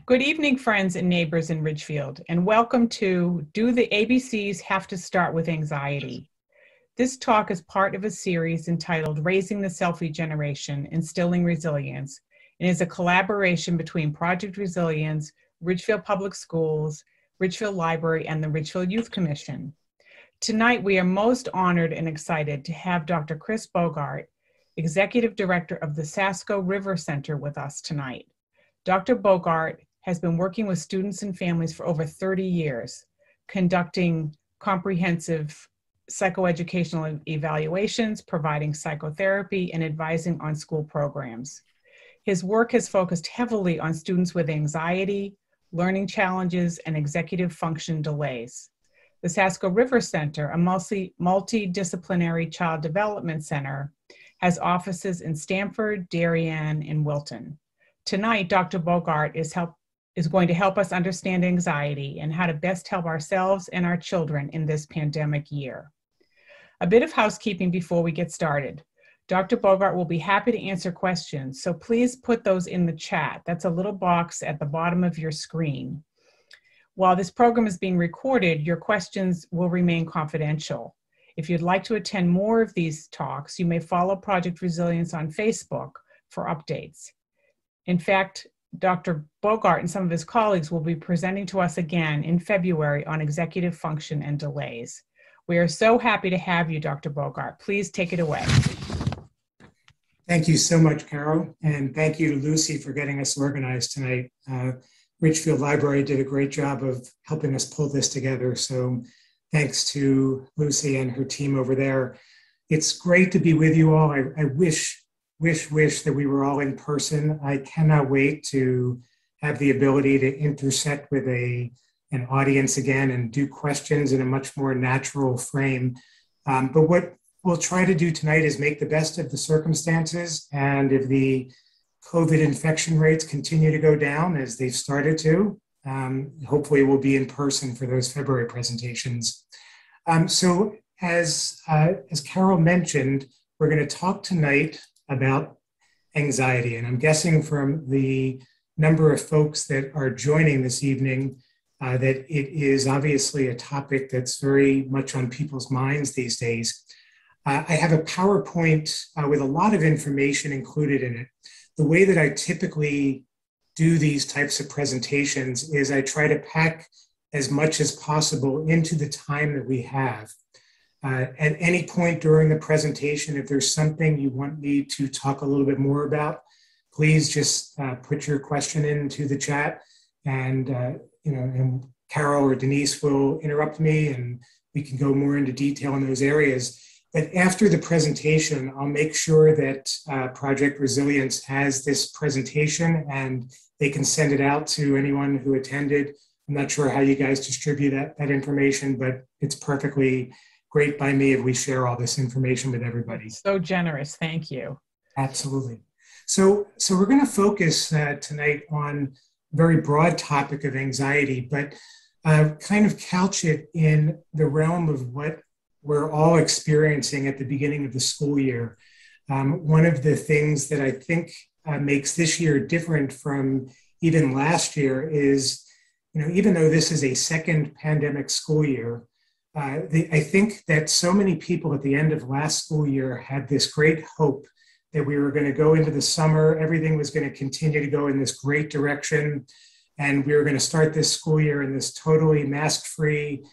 Good evening, friends and neighbors in Ridgefield, and welcome to Do the ABCs Have to Start with Anxiety? This talk is part of a series entitled Raising the Selfie Generation, Instilling Resilience, and is a collaboration between Project Resilience, Ridgefield Public Schools, Ridgefield Library, and the Ridgefield Youth Commission. Tonight, we are most honored and excited to have Dr. Chris Bogart, Executive Director of the Sasco River Center, with us tonight. Dr. Bogart has been working with students and families for over 30 years, conducting comprehensive psychoeducational evaluations, providing psychotherapy, and advising on school programs. His work has focused heavily on students with anxiety, learning challenges, and executive function delays. The Sasco River Center, a multidisciplinary child development center, has offices in Stamford, Darien, and Wilton. Tonight, Dr. Bogart is going to help us understand anxiety and how to best help ourselves and our children in this pandemic year. A bit of housekeeping before we get started. Dr. Bogart will be happy to answer questions, so please put those in the chat. That's a little box at the bottom of your screen. While this program is being recorded, your questions will remain confidential. If you'd like to attend more of these talks, you may follow Project Resilience on Facebook for updates. In fact, Dr. Bogart and some of his colleagues will be presenting to us again in February on executive function and delays. We are so happy to have you, Dr. Bogart. Please take it away. Thank you so much, Carol, and thank you to Lucy for getting us organized tonight. Ridgefield Library did a great job of helping us pull this together, so thanks to Lucy and her team over there. It's great to be with you all. I wish that we were all in person. I cannot wait to have the ability to intersect with an audience again and do questions in a much more natural frame. But what we'll try to do tonight is make the best of the circumstances. And if the COVID infection rates continue to go down as they've started to, hopefully we'll be in person for those February presentations. So as Carol mentioned, we're going to talk tonight about anxiety. And I'm guessing from the number of folks that are joining this evening that it is obviously a topic that's very much on people's minds these days. I have a PowerPoint with a lot of information included in it. The way that I typically do these types of presentations is I try to pack as much as possible into the time that we have. At any point during the presentation, if there's something you want me to talk a little bit more about, please just put your question into the chat, and and Carol or Denise will interrupt me, and we can go more into detail in those areas. But after the presentation, I'll make sure that Project Resilience has this presentation, and they can send it out to anyone who attended. I'm not sure how you guys distribute that information, but it's perfectly great by me if we share all this information with everybody. So generous, thank you. Absolutely. So we're going to focus tonight on a very broad topic of anxiety, but kind of couch it in the realm of what we're all experiencing at the beginning of the school year. One of the things that I think makes this year different from even last year is, even though this is a second pandemic school year, I think that so many people at the end of last school year had this great hope that we were going to go into the summer, everything was going to continue to go in this great direction, and we were going to start this school year in this totally mask-free,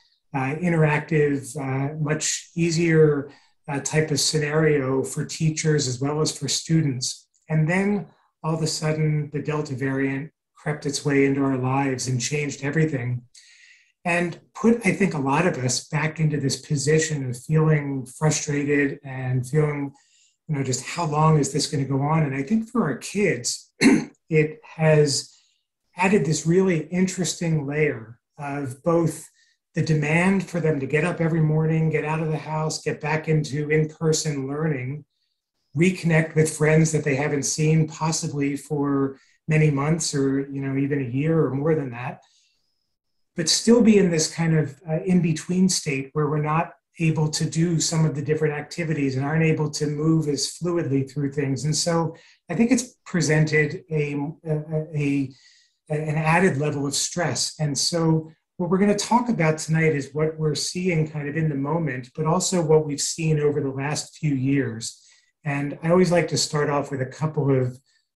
interactive, much easier type of scenario for teachers as well as for students. And then all of a sudden, the Delta variant crept its way into our lives and changed everything. And put, I think, a lot of us back into this position of feeling frustrated and feeling, just how long is this going to go on? And I think for our kids, it has added this really interesting layer of both the demand for them to get up every morning, get out of the house, get back into in-person learning, reconnect with friends that they haven't seen possibly for many months or, even a year or more than that, but still be in this kind of in-between state where we're not able to do some of the different activities and aren't able to move as fluidly through things. And so I think it's presented a an added level of stress. And so what we're going to talk about tonight is what we're seeing kind of in the moment, but also what we've seen over the last few years. And I always like to start off with a couple of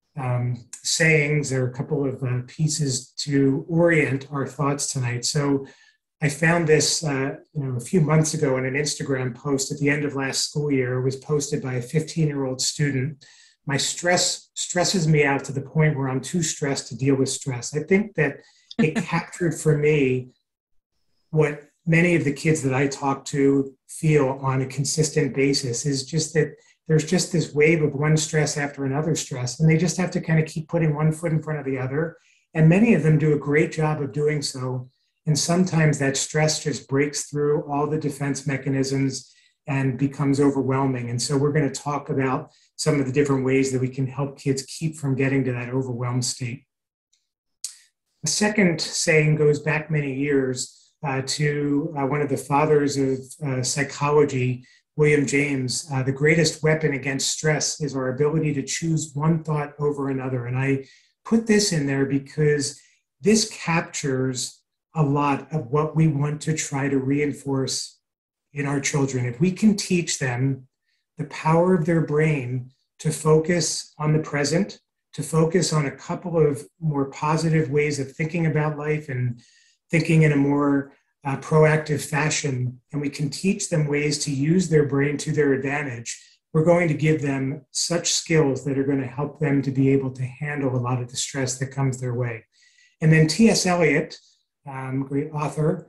sayings or a couple of pieces to orient our thoughts tonight. So I found this a few months ago in an Instagram post at the end of last school year. It was posted by a 15-year-old student. My stress stresses me out to the point where I'm too stressed to deal with stress. I think that it captured for me what many of the kids that I talk to feel on a consistent basis, is just that there's just this wave of one stress after another stress, and they just have to kind of keep putting one foot in front of the other. And many of them do a great job of doing so. And sometimes that stress just breaks through all the defense mechanisms and becomes overwhelming. And so we're going to talk about some of the different ways that we can help kids keep from getting to that overwhelmed state. The second saying goes back many years to one of the fathers of psychology, William James. The greatest weapon against stress is our ability to choose one thought over another. And I put this in there because this captures a lot of what we want to try to reinforce in our children. If we can teach them the power of their brain to focus on the present, to focus on a couple of more positive ways of thinking about life and thinking in a more proactive fashion, and we can teach them ways to use their brain to their advantage, we're going to give them such skills that are going to help them to be able to handle a lot of the stress that comes their way. And then T.S. Eliot, great author,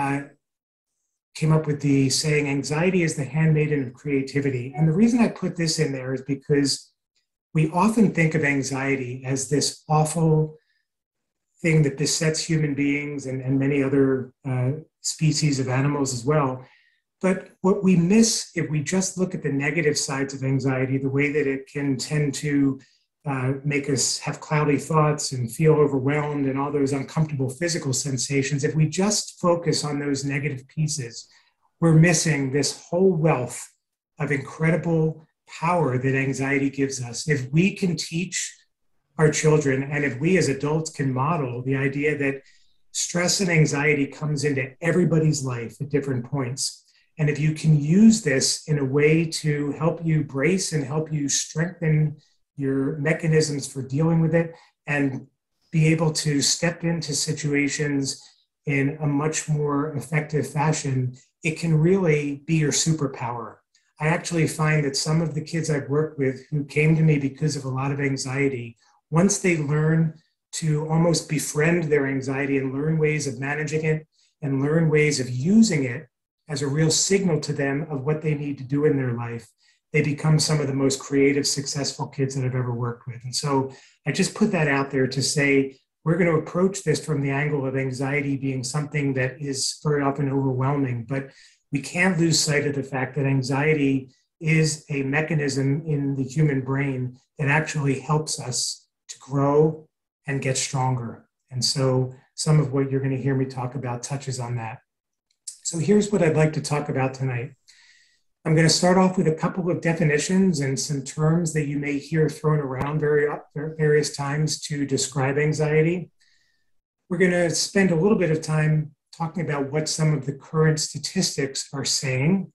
came up with the saying, anxiety is the handmaiden of creativity. And the reason I put this in there is because we often think of anxiety as this awful thing that besets human beings and many other species of animals as well. But what we miss if we just look at the negative sides of anxiety, the way that it can tend to make us have cloudy thoughts and feel overwhelmed and all those uncomfortable physical sensations, if we just focus on those negative pieces, we're missing this whole wealth of incredible power that anxiety gives us. If we can teach our children, and if we as adults can model the idea that stress and anxiety comes into everybody's life at different points, and if you can use this in a way to help you brace and help you strengthen your mechanisms for dealing with it and be able to step into situations in a much more effective fashion, it can really be your superpower. I actually find that some of the kids I've worked with who came to me because of a lot of anxiety, once they learn to almost befriend their anxiety and learn ways of managing it and learn ways of using it as a real signal to them of what they need to do in their life, they become some of the most creative, successful kids that I've ever worked with. And so I just put that out there to say, we're going to approach this from the angle of anxiety being something that is very often overwhelming, but we can't lose sight of the fact that anxiety is a mechanism in the human brain that actually helps us to grow and get stronger. And so some of what you're going to hear me talk about touches on that. So here's what I'd like to talk about tonight. I'm going to start off with a couple of definitions and some terms that you may hear thrown around various times to describe anxiety. We're going to spend a little bit of time talking about what some of the current statistics are saying.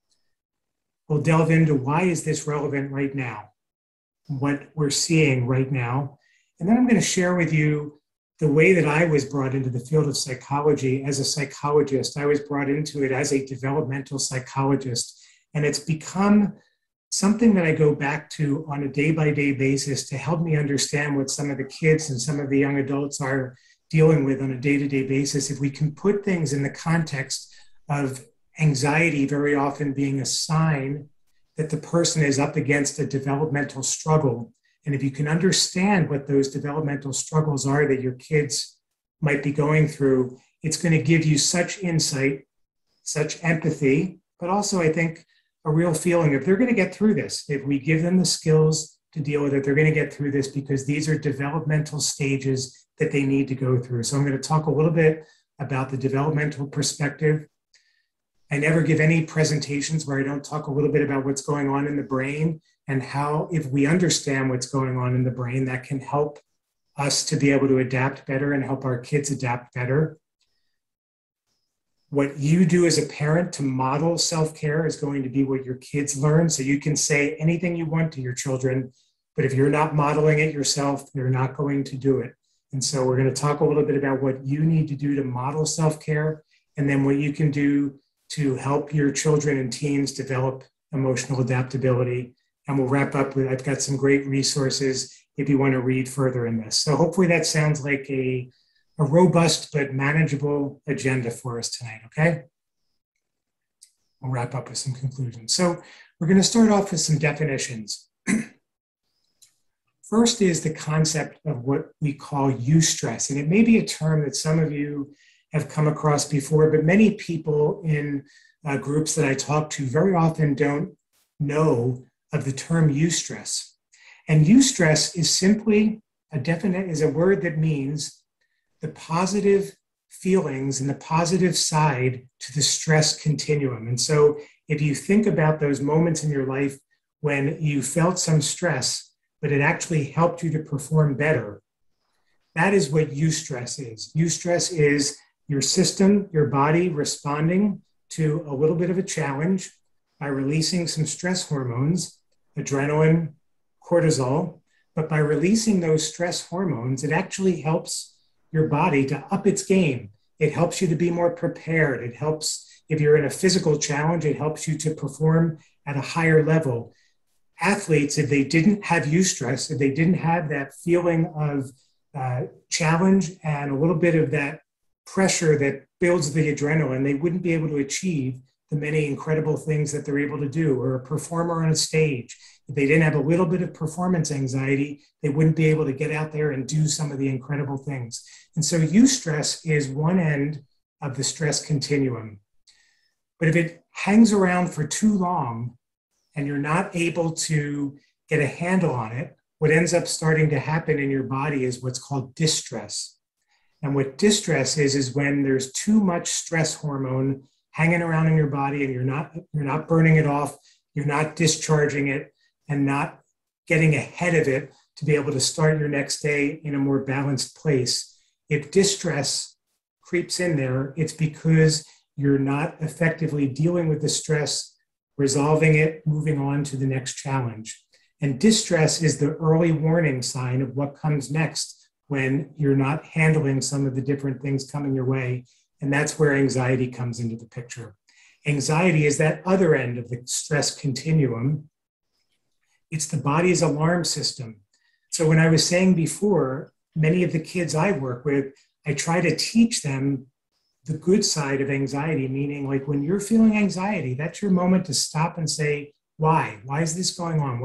We'll delve into why is this relevant right now, what we're seeing right now. And then I'm going to share with you the way that I was brought into the field of psychology as a psychologist. I was brought into it as a developmental psychologist. And it's become something that I go back to on a day-by-day basis to help me understand what some of the kids and some of the young adults are dealing with on a day-to-day basis. If we can put things in the context of anxiety very often being a sign that the person is up against a developmental struggle, and if you can understand what those developmental struggles are that your kids might be going through, it's going to give you such insight, such empathy, but also I think a real feeling if they're going to get through this, if we give them the skills to deal with it, they're going to get through this because these are developmental stages that they need to go through. So I'm going to talk a little bit about the developmental perspective. I never give any presentations where I don't talk a little bit about what's going on in the brain and how, if we understand what's going on in the brain, that can help us to be able to adapt better and help our kids adapt better. What you do as a parent to model self-care is going to be what your kids learn. So you can say anything you want to your children, but if you're not modeling it yourself, they're not going to do it. And so we're going to talk a little bit about what you need to do to model self-care, and then what you can do to help your children and teens develop emotional adaptability. And we'll wrap up with, I've got some great resources if you want to read further in this. So hopefully that sounds like a robust but manageable agenda for us tonight, okay? We'll wrap up with some conclusions. So we're going to start off with some definitions. First is the concept of what we call eustress, and it may be a term that some of you have come across before, but many people in groups that I talk to very often don't know of the term eustress. And eustress is simply is a word that means the positive feelings and the positive side to the stress continuum. And so if you think about those moments in your life when you felt some stress, but it actually helped you to perform better, that is what eustress is. Eustress is your system, your body responding to a little bit of a challenge by releasing some stress hormones, adrenaline, cortisol. But by releasing those stress hormones, it actually helps your body to up its game. It helps you to be more prepared. It helps, if you're in a physical challenge, it helps you to perform at a higher level. Athletes, if they didn't have eustress, if they didn't have that feeling of challenge and a little bit of that pressure that builds the adrenaline, they wouldn't be able to achieve the many incredible things that they're able to do. Or a performer on a stage, if they didn't have a little bit of performance anxiety, they wouldn't be able to get out there and do some of the incredible things. And so eustress is one end of the stress continuum. But if it hangs around for too long and you're not able to get a handle on it, what ends up starting to happen in your body is what's called distress. And what distress is when there's too much stress hormone hanging around in your body and you're not burning it off, you're not discharging it, and not getting ahead of it to be able to start your next day in a more balanced place. If distress creeps in there, it's because you're not effectively dealing with the stress, resolving it, moving on to the next challenge. And distress is the early warning sign of what comes next when you're not handling some of the different things coming your way. And that's where anxiety comes into the picture. Anxiety is that other end of the stress continuum. It's the body's alarm system. So when I was saying before, many of the kids I work with, I try to teach them the good side of anxiety, meaning like when you're feeling anxiety, that's your moment to stop and say, why? Why is this going on?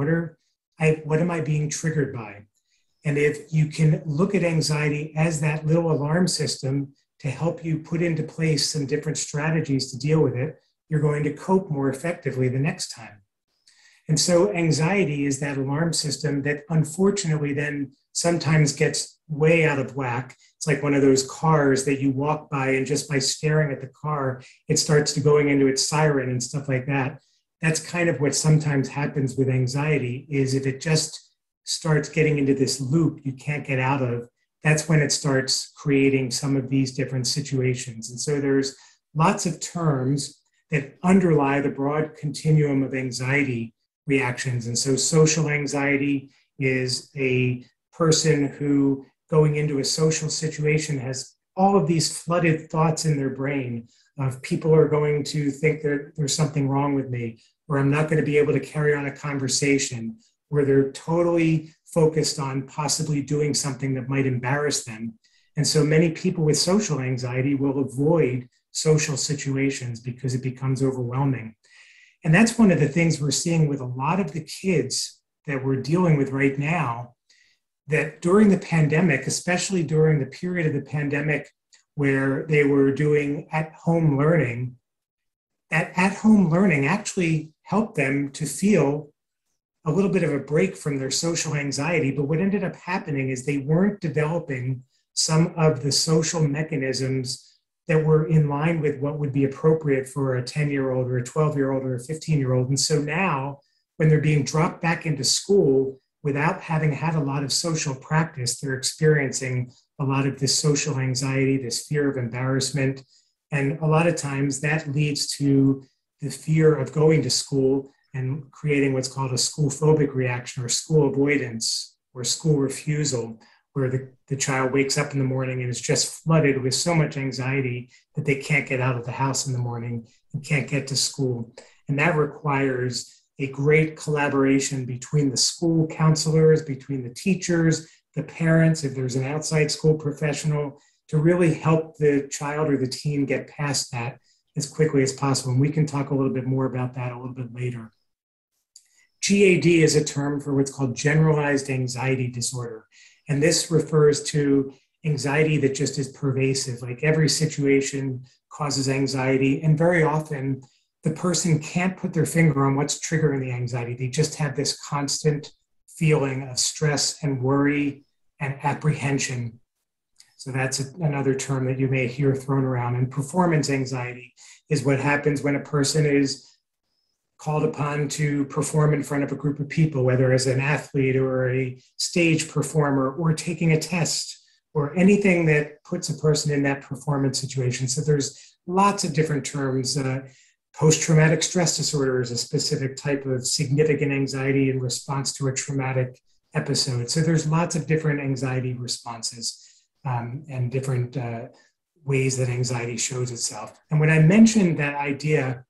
What am I being triggered by? And if you can look at anxiety as that little alarm system to help you put into place some different strategies to deal with it, you're going to cope more effectively the next time. And so anxiety is that alarm system that unfortunately then sometimes gets way out of whack. It's like one of those cars that you walk by and just by staring at the car, it starts to going into its siren and stuff like that. That's kind of what sometimes happens with anxiety, is if it just starts getting into this loop you can't get out of, that's when it starts creating some of these different situations. And so there's lots of terms that underlie the broad continuum of anxiety reactions. And so social anxiety is a person who going into a social situation has all of these flooded thoughts in their brain of people are going to think that there's something wrong with me, or I'm not going to be able to carry on a conversation, where they're totally focused on possibly doing something that might embarrass them. And so many people with social anxiety will avoid social situations because it becomes overwhelming. And that's one of the things we're seeing with a lot of the kids that we're dealing with right now, that during the pandemic, especially during the period of the pandemic where they were doing at-home learning, that at-home learning actually helped them to feel a little bit of a break from their social anxiety. But what ended up happening is they weren't developing some of the social mechanisms that were in line with what would be appropriate for a 10-year-old or a 12-year-old or a 15-year-old. And so now, when they're being dropped back into school, without having had a lot of social practice, they're experiencing a lot of this social anxiety, this fear of embarrassment. And a lot of times that leads to the fear of going to school and creating what's called a school phobic reaction or school avoidance or school refusal, where the child wakes up in the morning and is just flooded with so much anxiety that they can't get out of the house in the morning and can't get to school. And that requires a great collaboration between the school counselors, between the teachers, the parents, if there's an outside school professional, to really help the child or the teen get past that as quickly as possible. And we can talk a little bit more about that a little bit later. GAD is a term for what's called generalized anxiety disorder. And this refers to anxiety that just is pervasive, like every situation causes anxiety. And very often the person can't put their finger on what's triggering the anxiety. They just have this constant feeling of stress and worry and apprehension. So that's another term that you may hear thrown around. And performance anxiety is what happens when a person is called upon to perform in front of a group of people, whether as an athlete or a stage performer or taking a test or anything that puts a person in that performance situation. So there's lots of different terms. Post-traumatic stress disorder is a specific type of significant anxiety in response to a traumatic episode. So there's lots of different anxiety responses and different ways that anxiety shows itself. And when I mentioned that idea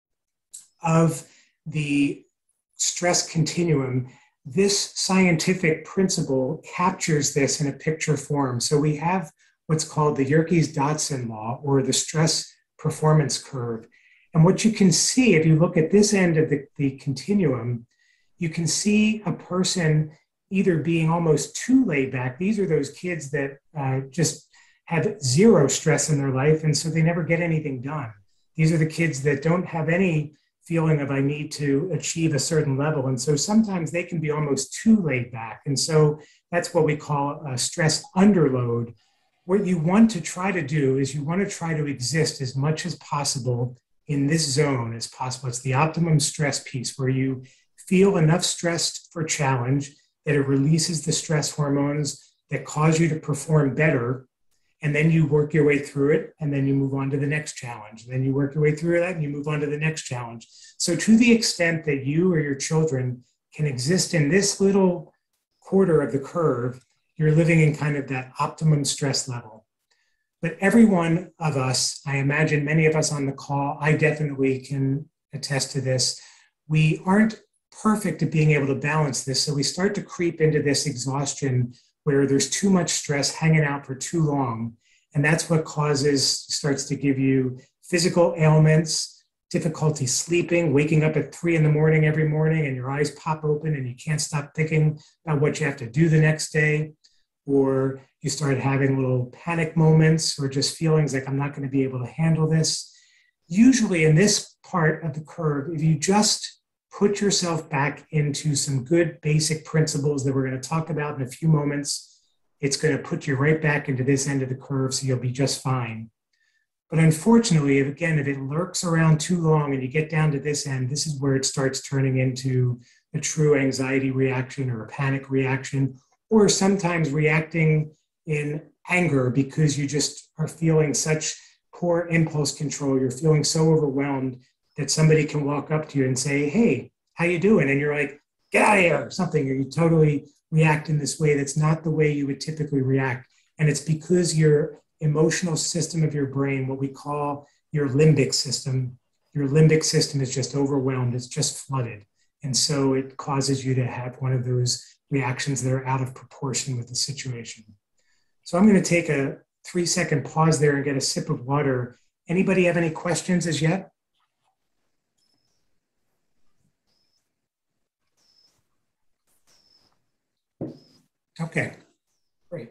of the stress continuum, this scientific principle captures this in a picture form. So we have what's called the Yerkes-Dodson law, or the stress performance curve. And what you can see, if you look at this end of the continuum, you can see a person either being almost too laid back. These are those kids that just have zero stress in their life, and so they never get anything done. These are the kids that don't have any feeling of I need to achieve a certain level. And so sometimes they can be almost too laid back. And so that's what we call a stress underload. What you want to try to do is you want to try to exist as much as possible in this zone as possible. It's the optimum stress piece where you feel enough stress for challenge that it releases the stress hormones that cause you to perform better. And then you work your way through it, and then you move on to the next challenge. And then you work your way through that, and you move on to the next challenge. So to the extent that you or your children can exist in this little quarter of the curve, you're living in kind of that optimum stress level. But every one of us, I imagine many of us on the call, I definitely can attest to this, we aren't perfect at being able to balance this. So we start to creep into this exhaustion where there's too much stress hanging out for too long. And that's what starts to give you physical ailments, difficulty sleeping, waking up at 3 a.m. every morning and your eyes pop open and you can't stop thinking about what you have to do the next day. Or you start having little panic moments or just feelings like I'm not going to be able to handle this. Usually in this part of the curve, if you just put yourself back into some good basic principles that we're going to talk about in a few moments, it's going to put you right back into this end of the curve, so you'll be just fine. But unfortunately, if it lurks around too long and you get down to this end, this is where it starts turning into a true anxiety reaction or a panic reaction, or sometimes reacting in anger because you just are feeling such poor impulse control. You're feeling so overwhelmed that somebody can walk up to you and say, hey, how you doing? And you're like, get out of here, or something. Or you totally react in this way that's not the way you would typically react. And it's because your emotional system of your brain, what we call your limbic system is just overwhelmed. It's just flooded. And so it causes you to have one of those reactions that are out of proportion with the situation. So I'm going to take a 3-second pause there and get a sip of water. Anybody have any questions as yet? Okay, great.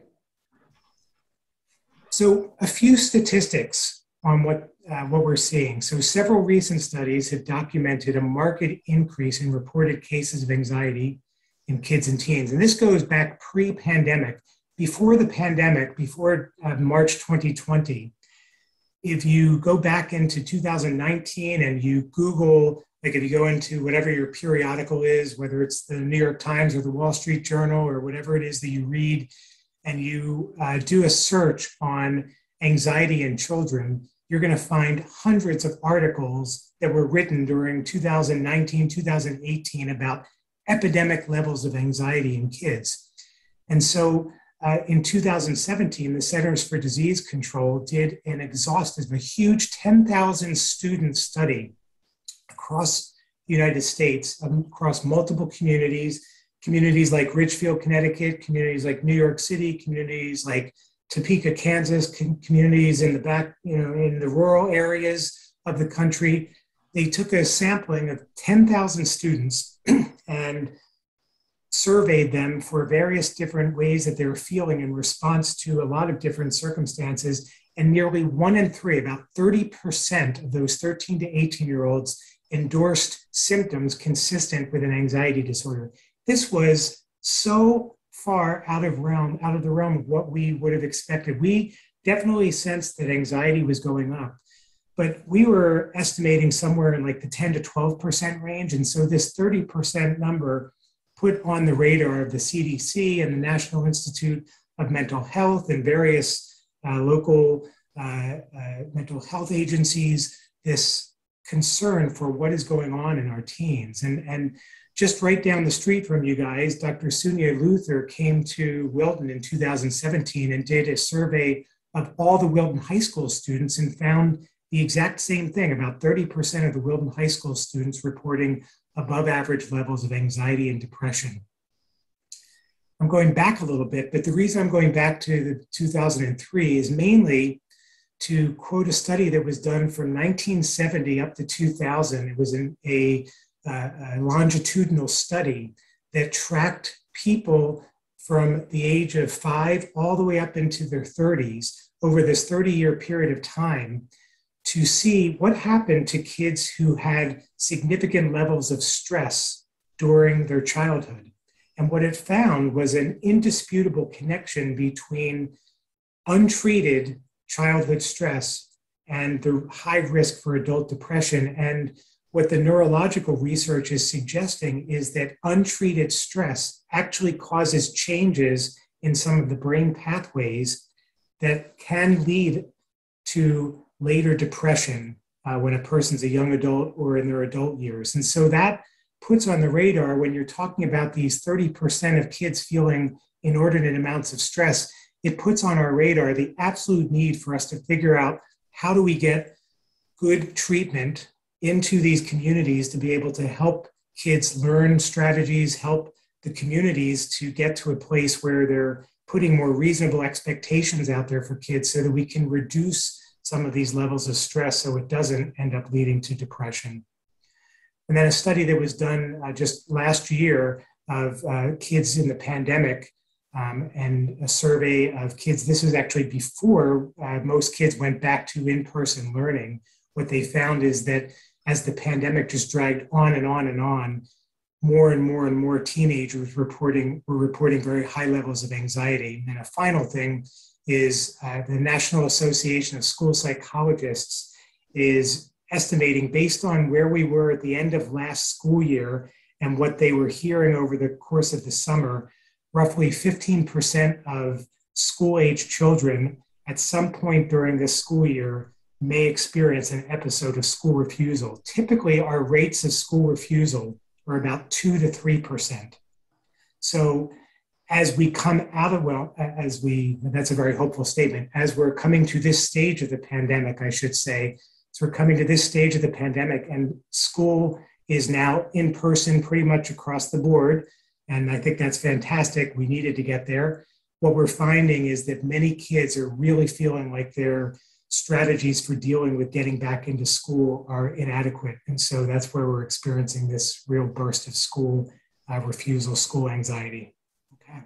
So a few statistics on what we're seeing. So several recent studies have documented a marked increase in reported cases of anxiety in kids and teens. And this goes back pre-pandemic. Before the pandemic, before March 2020, if you go back into 2019 and you Google Like if you go into whatever your periodical is, whether it's the New York Times or the Wall Street Journal or whatever it is that you read, and you do a search on anxiety in children, you're going to find hundreds of articles that were written during 2019, 2018 about epidemic levels of anxiety in kids. And so in 2017, the Centers for Disease Control did an exhaustive, a huge 10,000 student study across the United States, across multiple communities, communities like Ridgefield, Connecticut, communities like New York City, communities like Topeka, Kansas, communities in the back, in the rural areas of the country. They took a sampling of 10,000 students and surveyed them for various different ways that they were feeling in response to a lot of different circumstances. And nearly 1 in 3, about 30% of those 13 to 18-year-olds endorsed symptoms consistent with an anxiety disorder. This was so far out of the realm of what we would have expected. We definitely sensed that anxiety was going up, but we were estimating somewhere in like the 10 to 12% range. And so this 30% number put on the radar of the CDC and the National Institute of Mental Health and various local mental health agencies, this concern for what is going on in our teens. And just right down the street from you guys, Dr. Sunya Luther came to Wilton in 2017 and did a survey of all the Wilton High School students and found the exact same thing. About 30% of the Wilton High School students reporting above average levels of anxiety and depression. I'm going back a little bit, but the reason I'm going back to the 2003 is mainly to quote a study that was done from 1970 up to 2000. It was a longitudinal study that tracked people from the age of 5 all the way up into their 30s over this 30-year period of time to see what happened to kids who had significant levels of stress during their childhood. And what it found was an indisputable connection between untreated childhood stress and the high risk for adult depression. And what the neurological research is suggesting is that untreated stress actually causes changes in some of the brain pathways that can lead to later depression when a person's a young adult or in their adult years. And so that puts on the radar when you're talking about these 30% of kids feeling inordinate amounts of stress, it puts on our radar the absolute need for us to figure out how do we get good treatment into these communities to be able to help kids learn strategies, help the communities to get to a place where they're putting more reasonable expectations out there for kids so that we can reduce some of these levels of stress so it doesn't end up leading to depression. And then a study that was done just last year of kids in the pandemic and a survey of kids. This was actually before most kids went back to in-person learning. What they found is that as the pandemic just dragged on and on and on, more and more and more teenagers were reporting very high levels of anxiety. And a final thing is the National Association of School Psychologists is estimating, based on where we were at the end of last school year and what they were hearing over the course of the summer, roughly 15% of school-age children at some point during this school year may experience an episode of school refusal. Typically, our rates of school refusal are about 2 to 3%. So as we come out of, that's a very hopeful statement, as we're coming to this stage of the pandemic, I should say, so we're coming to this stage of the pandemic and school is now in person pretty much across the board. And I think that's fantastic. We needed to get there. What we're finding is that many kids are really feeling like their strategies for dealing with getting back into school are inadequate. And so that's where we're experiencing this real burst of school refusal, school anxiety. Okay.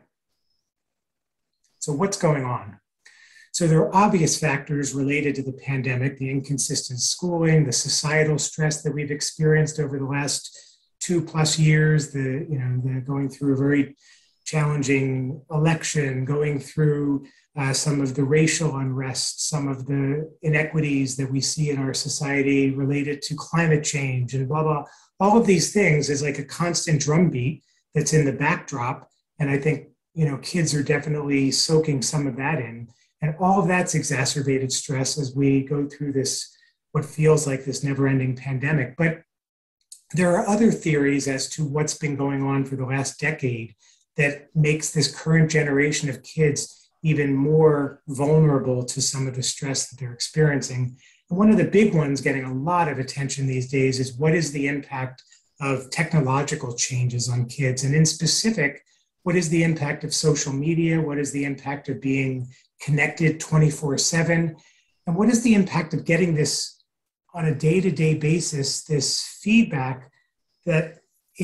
So what's going on? So there are obvious factors related to the pandemic, the inconsistent schooling, the societal stress that we've experienced over the last 2+ years, the going through a very challenging election, going through some of the racial unrest, some of the inequities that we see in our society related to climate change and blah, blah, all of these things is like a constant drumbeat that's in the backdrop. And I think, kids are definitely soaking some of that in. And all of that's exacerbated stress as we go through this, what feels like this never-ending pandemic. But there are other theories as to what's been going on for the last decade that makes this current generation of kids even more vulnerable to some of the stress that they're experiencing. And one of the big ones getting a lot of attention these days is what is the impact of technological changes on kids? And in specific, what is the impact of social media? What is the impact of being connected 24/7? And what is the impact of getting this on a day-to-day basis, this feedback that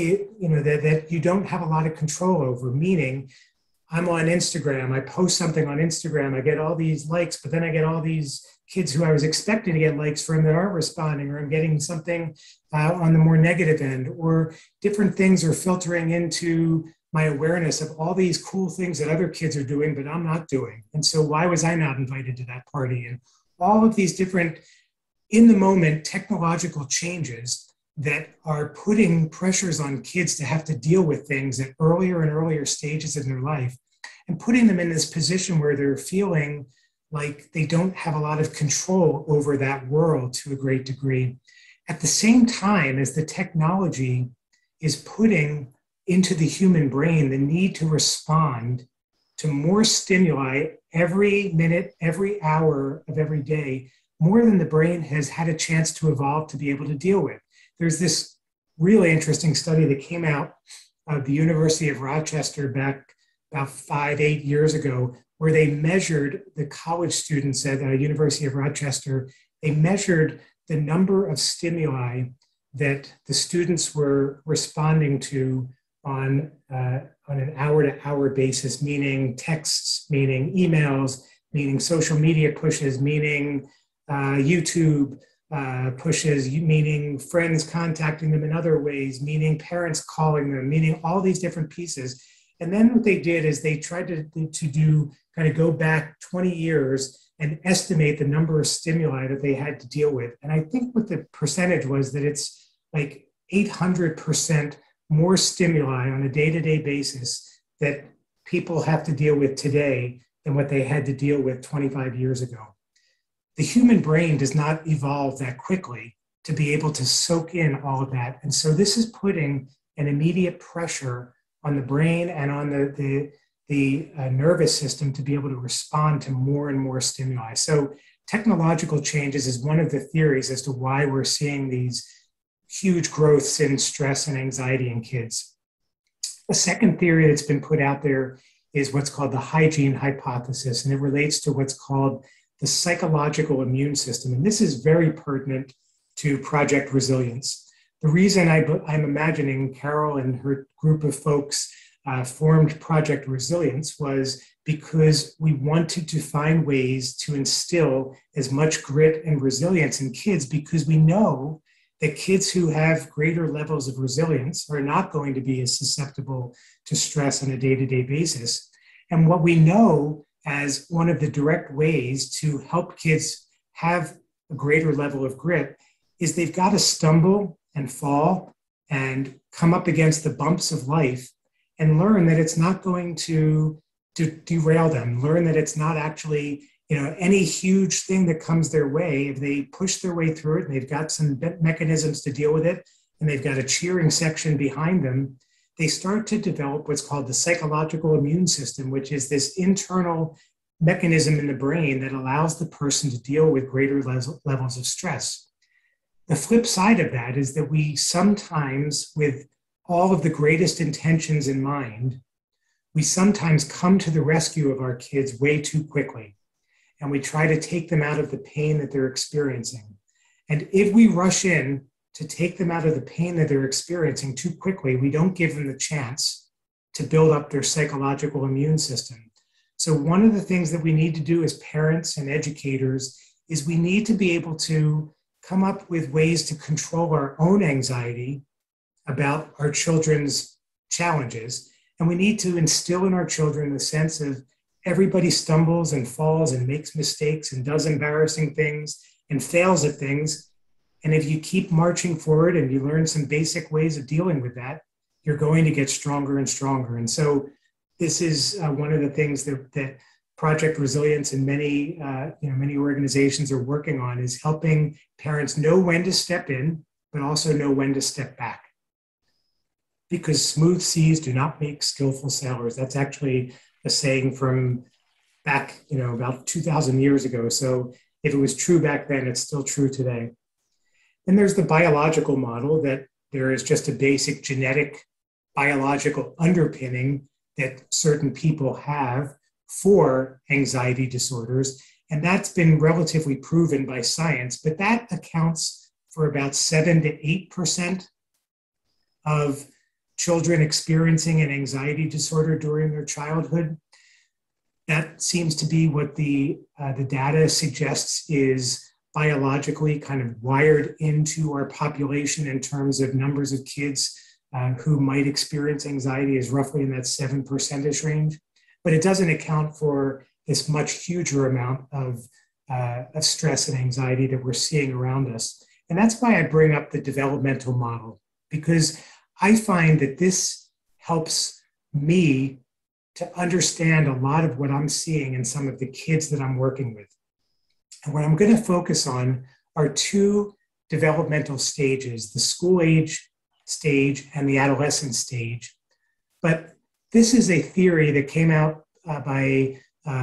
that you don't have a lot of control over? Meaning, I'm on Instagram, I post something on Instagram, I get all these likes, but then I get all these kids who I was expecting to get likes from that aren't responding, or I'm getting something on the more negative end, or different things are filtering into my awareness of all these cool things that other kids are doing, but I'm not doing. And so why was I not invited to that party? And all of these different, in the moment, technological changes that are putting pressures on kids to have to deal with things at earlier and earlier stages in their life, and putting them in this position where they're feeling like they don't have a lot of control over that world to a great degree. At the same time as the technology is putting into the human brain the need to respond to more stimuli every minute, every hour of every day, more than the brain has had a chance to evolve to be able to deal with. There's this really interesting study that came out of the University of Rochester back about 8 years ago, where they measured the college students at the University of Rochester. They measured the number of stimuli that the students were responding to on an hour-to-hour basis, meaning texts, meaning emails, meaning social media pushes, meaning YouTube pushes, meaning friends contacting them in other ways, meaning parents calling them, meaning all these different pieces. And then what they did is they tried to do kind of go back 20 years and estimate the number of stimuli that they had to deal with. And I think what the percentage was that it's like 800% more stimuli on a day-to-day basis that people have to deal with today than what they had to deal with 25 years ago. The human brain does not evolve that quickly to be able to soak in all of that. And so this is putting an immediate pressure on the brain and on the nervous system to be able to respond to more and more stimuli. So technological changes is one of the theories as to why we're seeing these huge growths in stress and anxiety in kids. A second theory that's been put out there is what's called the hygiene hypothesis, and it relates to what's called the psychological immune system. And this is very pertinent to Project Resilience. The reason I'm imagining Carol and her group of folks formed Project Resilience was because we wanted to find ways to instill as much grit and resilience in kids, because we know that kids who have greater levels of resilience are not going to be as susceptible to stress on a day-to-day basis. And what we know as one of the direct ways to help kids have a greater level of grit is they've got to stumble and fall and come up against the bumps of life and learn that it's not going to derail them, learn that it's not actually any huge thing that comes their way. If they push their way through it and they've got some mechanisms to deal with it and they've got a cheering section behind them, they start to develop what's called the psychological immune system, which is this internal mechanism in the brain that allows the person to deal with greater levels of stress. The flip side of that is that we sometimes, with all of the greatest intentions in mind, we sometimes come to the rescue of our kids way too quickly. And we try to take them out of the pain that they're experiencing. And if we rush in to take them out of the pain that they're experiencing too quickly, we don't give them the chance to build up their psychological immune system. So one of the things that we need to do as parents and educators is we need to be able to come up with ways to control our own anxiety about our children's challenges. And we need to instill in our children the sense of everybody stumbles and falls and makes mistakes and does embarrassing things and fails at things. And if you keep marching forward and you learn some basic ways of dealing with that, you're going to get stronger and stronger. And so this is one of the things that Project Resilience and many organizations are working on, is helping parents know when to step in, but also know when to step back. Because smooth seas do not make skillful sailors. That's actually a saying from back, about 2,000 years ago. So if it was true back then, it's still true today. And there's the biological model, that there is just a basic genetic biological underpinning that certain people have for anxiety disorders. And that's been relatively proven by science, but that accounts for about 7 to 8% of children experiencing an anxiety disorder during their childhood. That seems to be what the data suggests is biologically kind of wired into our population in terms of numbers of kids who might experience anxiety, is roughly in that 7% range. But it doesn't account for this much huger amount of stress and anxiety that we're seeing around us. And that's why I bring up the developmental model, because I find that this helps me to understand a lot of what I'm seeing in some of the kids that I'm working with. And what I'm going to focus on are two developmental stages, the school age stage and the adolescent stage. But this is a theory that came out by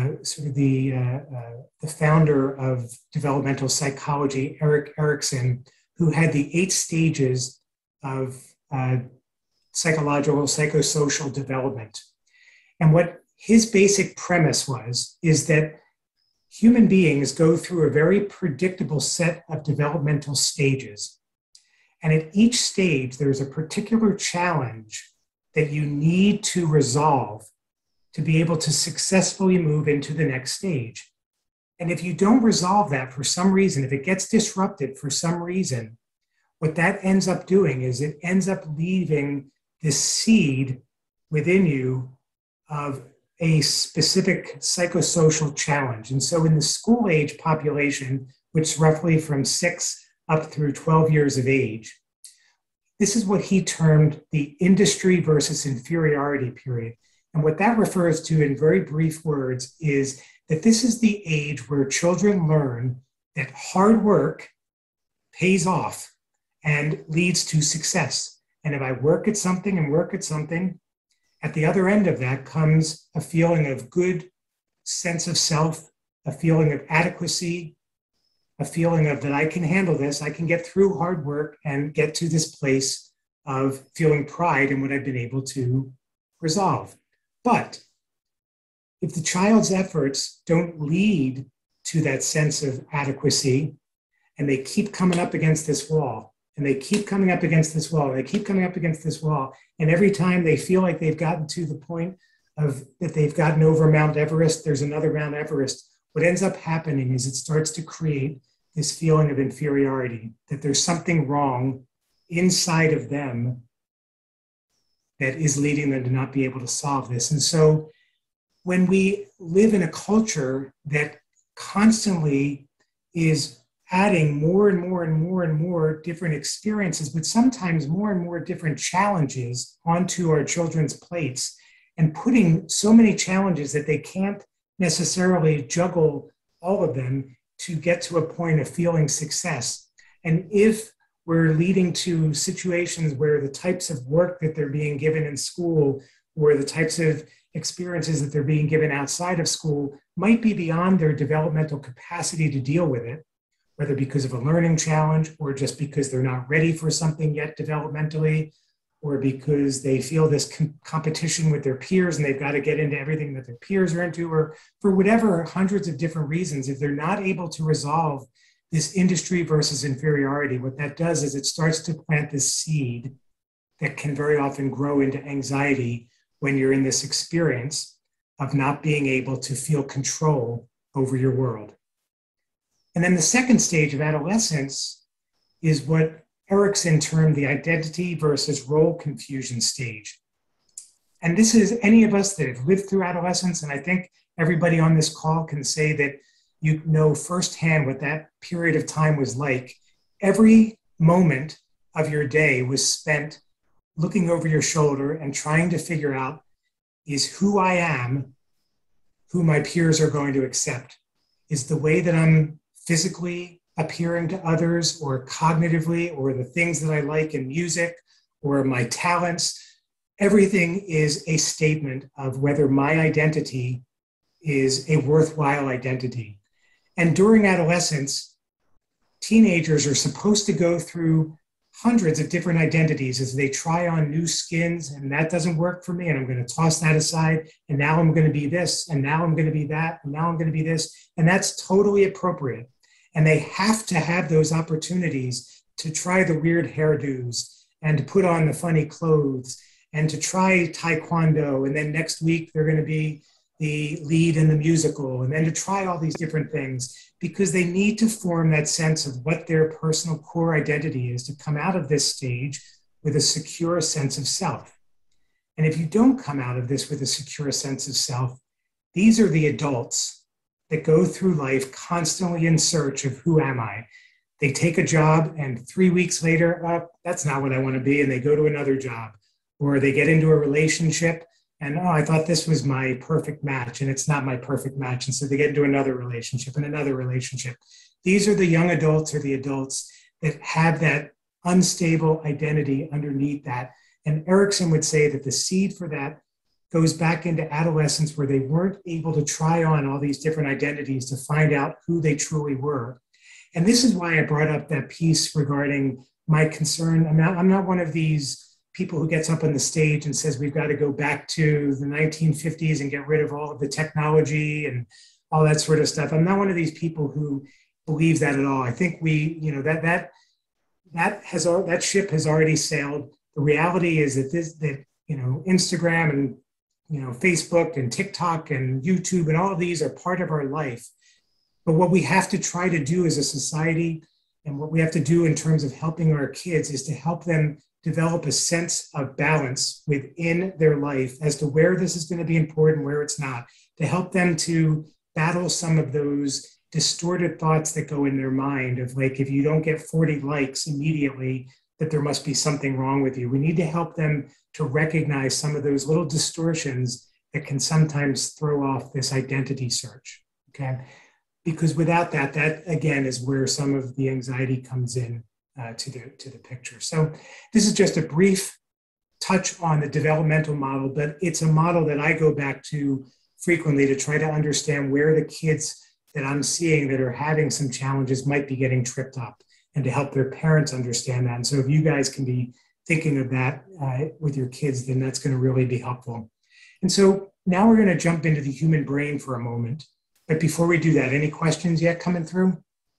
the founder of developmental psychology, Erik Erikson, who had the 8 stages of psychological, psychosocial development. And what his basic premise is that human beings go through a very predictable set of developmental stages. And at each stage, there's a particular challenge that you need to resolve to be able to successfully move into the next stage. And if you don't resolve that for some reason, if it gets disrupted for some reason, what that ends up doing is it ends up leaving this seed within you of a specific psychosocial challenge. And so in the school age population, which is roughly from 6 up through 12 years of age, this is what he termed the industry versus inferiority period. And what that refers to in very brief words is that this is the age where children learn that hard work pays off and leads to success. And if I work at something and work at something, at the other end of that comes a feeling of good sense of self, a feeling of adequacy, a feeling of that I can handle this, I can get through hard work and get to this place of feeling pride in what I've been able to resolve. But if the child's efforts don't lead to that sense of adequacy, and they keep coming up against this wall, and they keep coming up against this wall, and they keep coming up against this wall, and every time they feel like they've gotten to the point of that they've gotten over Mount Everest, there's another Mount Everest. What ends up happening is it starts to create this feeling of inferiority, that there's something wrong inside of them that is leading them to not be able to solve this. And so when we live in a culture that constantly is adding more and more and more and more different experiences, but sometimes more and more different challenges onto our children's plates, and putting so many challenges that they can't necessarily juggle all of them to get to a point of feeling success. And if we're leading to situations where the types of work that they're being given in school, or the types of experiences that they're being given outside of school might be beyond their developmental capacity to deal with it, whether because of a learning challenge, or just because they're not ready for something yet developmentally, or because they feel this competition with their peers and they've got to get into everything that their peers are into, or for whatever hundreds of different reasons, if they're not able to resolve this industry versus inferiority, what that does is it starts to plant this seed that can very often grow into anxiety when you're in this experience of not being able to feel control over your world. And then the second stage of adolescence is what Erikson termed the identity versus role confusion stage. And this is any of us that have lived through adolescence, and I think everybody on this call can say that you know firsthand what that period of time was like. every moment of your day was spent looking over your shoulder and trying to figure out, is who I am, who my peers are going to accept? Is the way that I'm physically appearing to others, or cognitively, or the things that I like in music, or my talents? Everything is a statement of whether my identity is a worthwhile identity. And during adolescence, teenagers are supposed to go through hundreds of different identities as they try on new skins, and that doesn't work for me, and I'm going to toss that aside, and now I'm going to be this, and now I'm going to be that, and now I'm going to be this, and that's totally appropriate. And they have to have those opportunities to try the weird hairdos, and to put on the funny clothes, and to try taekwondo, and then next week they're going to be the lead in the musical, and then to try all these different things, because they need to form that sense of what their personal core identity is to come out of this stage with a secure sense of self. And if you don't come out of this with a secure sense of self, these are the adults that go through life constantly in search of who am I? They take a job and 3 weeks later, that's not what I want to be, and they go to another job. Or they get into a relationship and, I thought this was my perfect match, and it's not my perfect match. And so they get into another relationship and another relationship. These are the young adults or the adults that have that unstable identity underneath that. And Erickson would say that the seed for that goes back into adolescence, where they weren't able to try on all these different identities to find out who they truly were. And this is why I brought up that piece regarding my concern. I'm not one of these people who gets up on the stage and says we've got to go back to the 1950s and get rid of all of the technology and all that sort of stuff. I'm not one of these people who believes that at all. I think that ship has already sailed. The reality is that Instagram and Facebook and TikTok and YouTube and all of these are part of our life. But what we have to try to do as a society, and what we have to do in terms of helping our kids, is to help them develop a sense of balance within their life as to where this is going to be important, where it's not, to help them to battle some of those distorted thoughts that go in their mind of, like, if you don't get 40 likes immediately, that there must be something wrong with you. We need to help them to recognize some of those little distortions that can sometimes throw off this identity search, okay? Because without that again is where some of the anxiety comes in to the picture. So this is just a brief touch on the developmental model, but it's a model that I go back to frequently to try to understand where the kids that I'm seeing that are having some challenges might be getting tripped up, and to help their parents understand that. And so if you guys can be thinking of that with your kids, then that's going to really be helpful. And so now we're going to jump into the human brain for a moment. But before we do that, any questions yet coming through?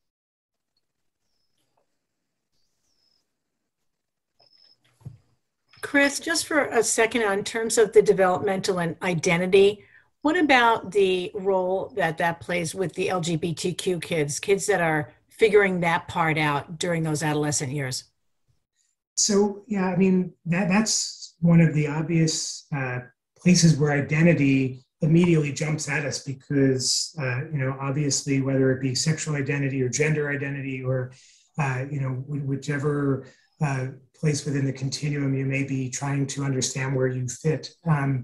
Chris, just for a second, in terms of the developmental and identity, what about the role that plays with the LGBTQ kids that are figuring that part out during those adolescent years? So, yeah, I mean, that's one of the obvious places where identity immediately jumps at us, because, obviously, whether it be sexual identity or gender identity or, whichever place within the continuum you may be trying to understand where you fit,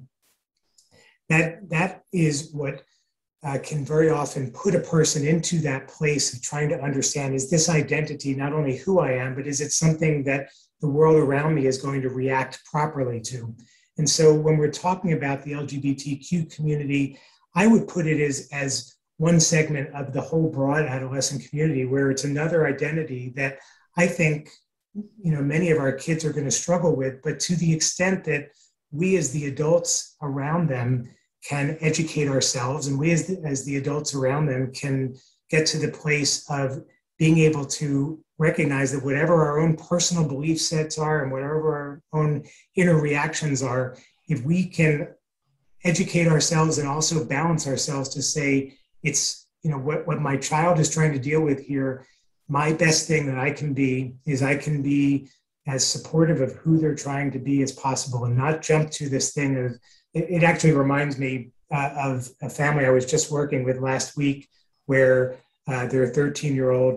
that is what can very often put a person into that place of trying to understand, is this identity not only who I am, but is it something that the world around me is going to react properly to? And so when we're talking about the LGBTQ community, I would put it as one segment of the whole broad adolescent community, where it's another identity that I think, many of our kids are going to struggle with. But to the extent that we as the adults around them can educate ourselves, and we as the adults around them can get to the place of being able to recognize that whatever our own personal belief sets are and whatever our own inner reactions are, if we can educate ourselves and also balance ourselves to say, it's, what my child is trying to deal with here, my best thing that I can be is I can be as supportive of who they're trying to be as possible, and not jump to this thing of, it actually reminds me of a family I was just working with last week, where their 13-year-old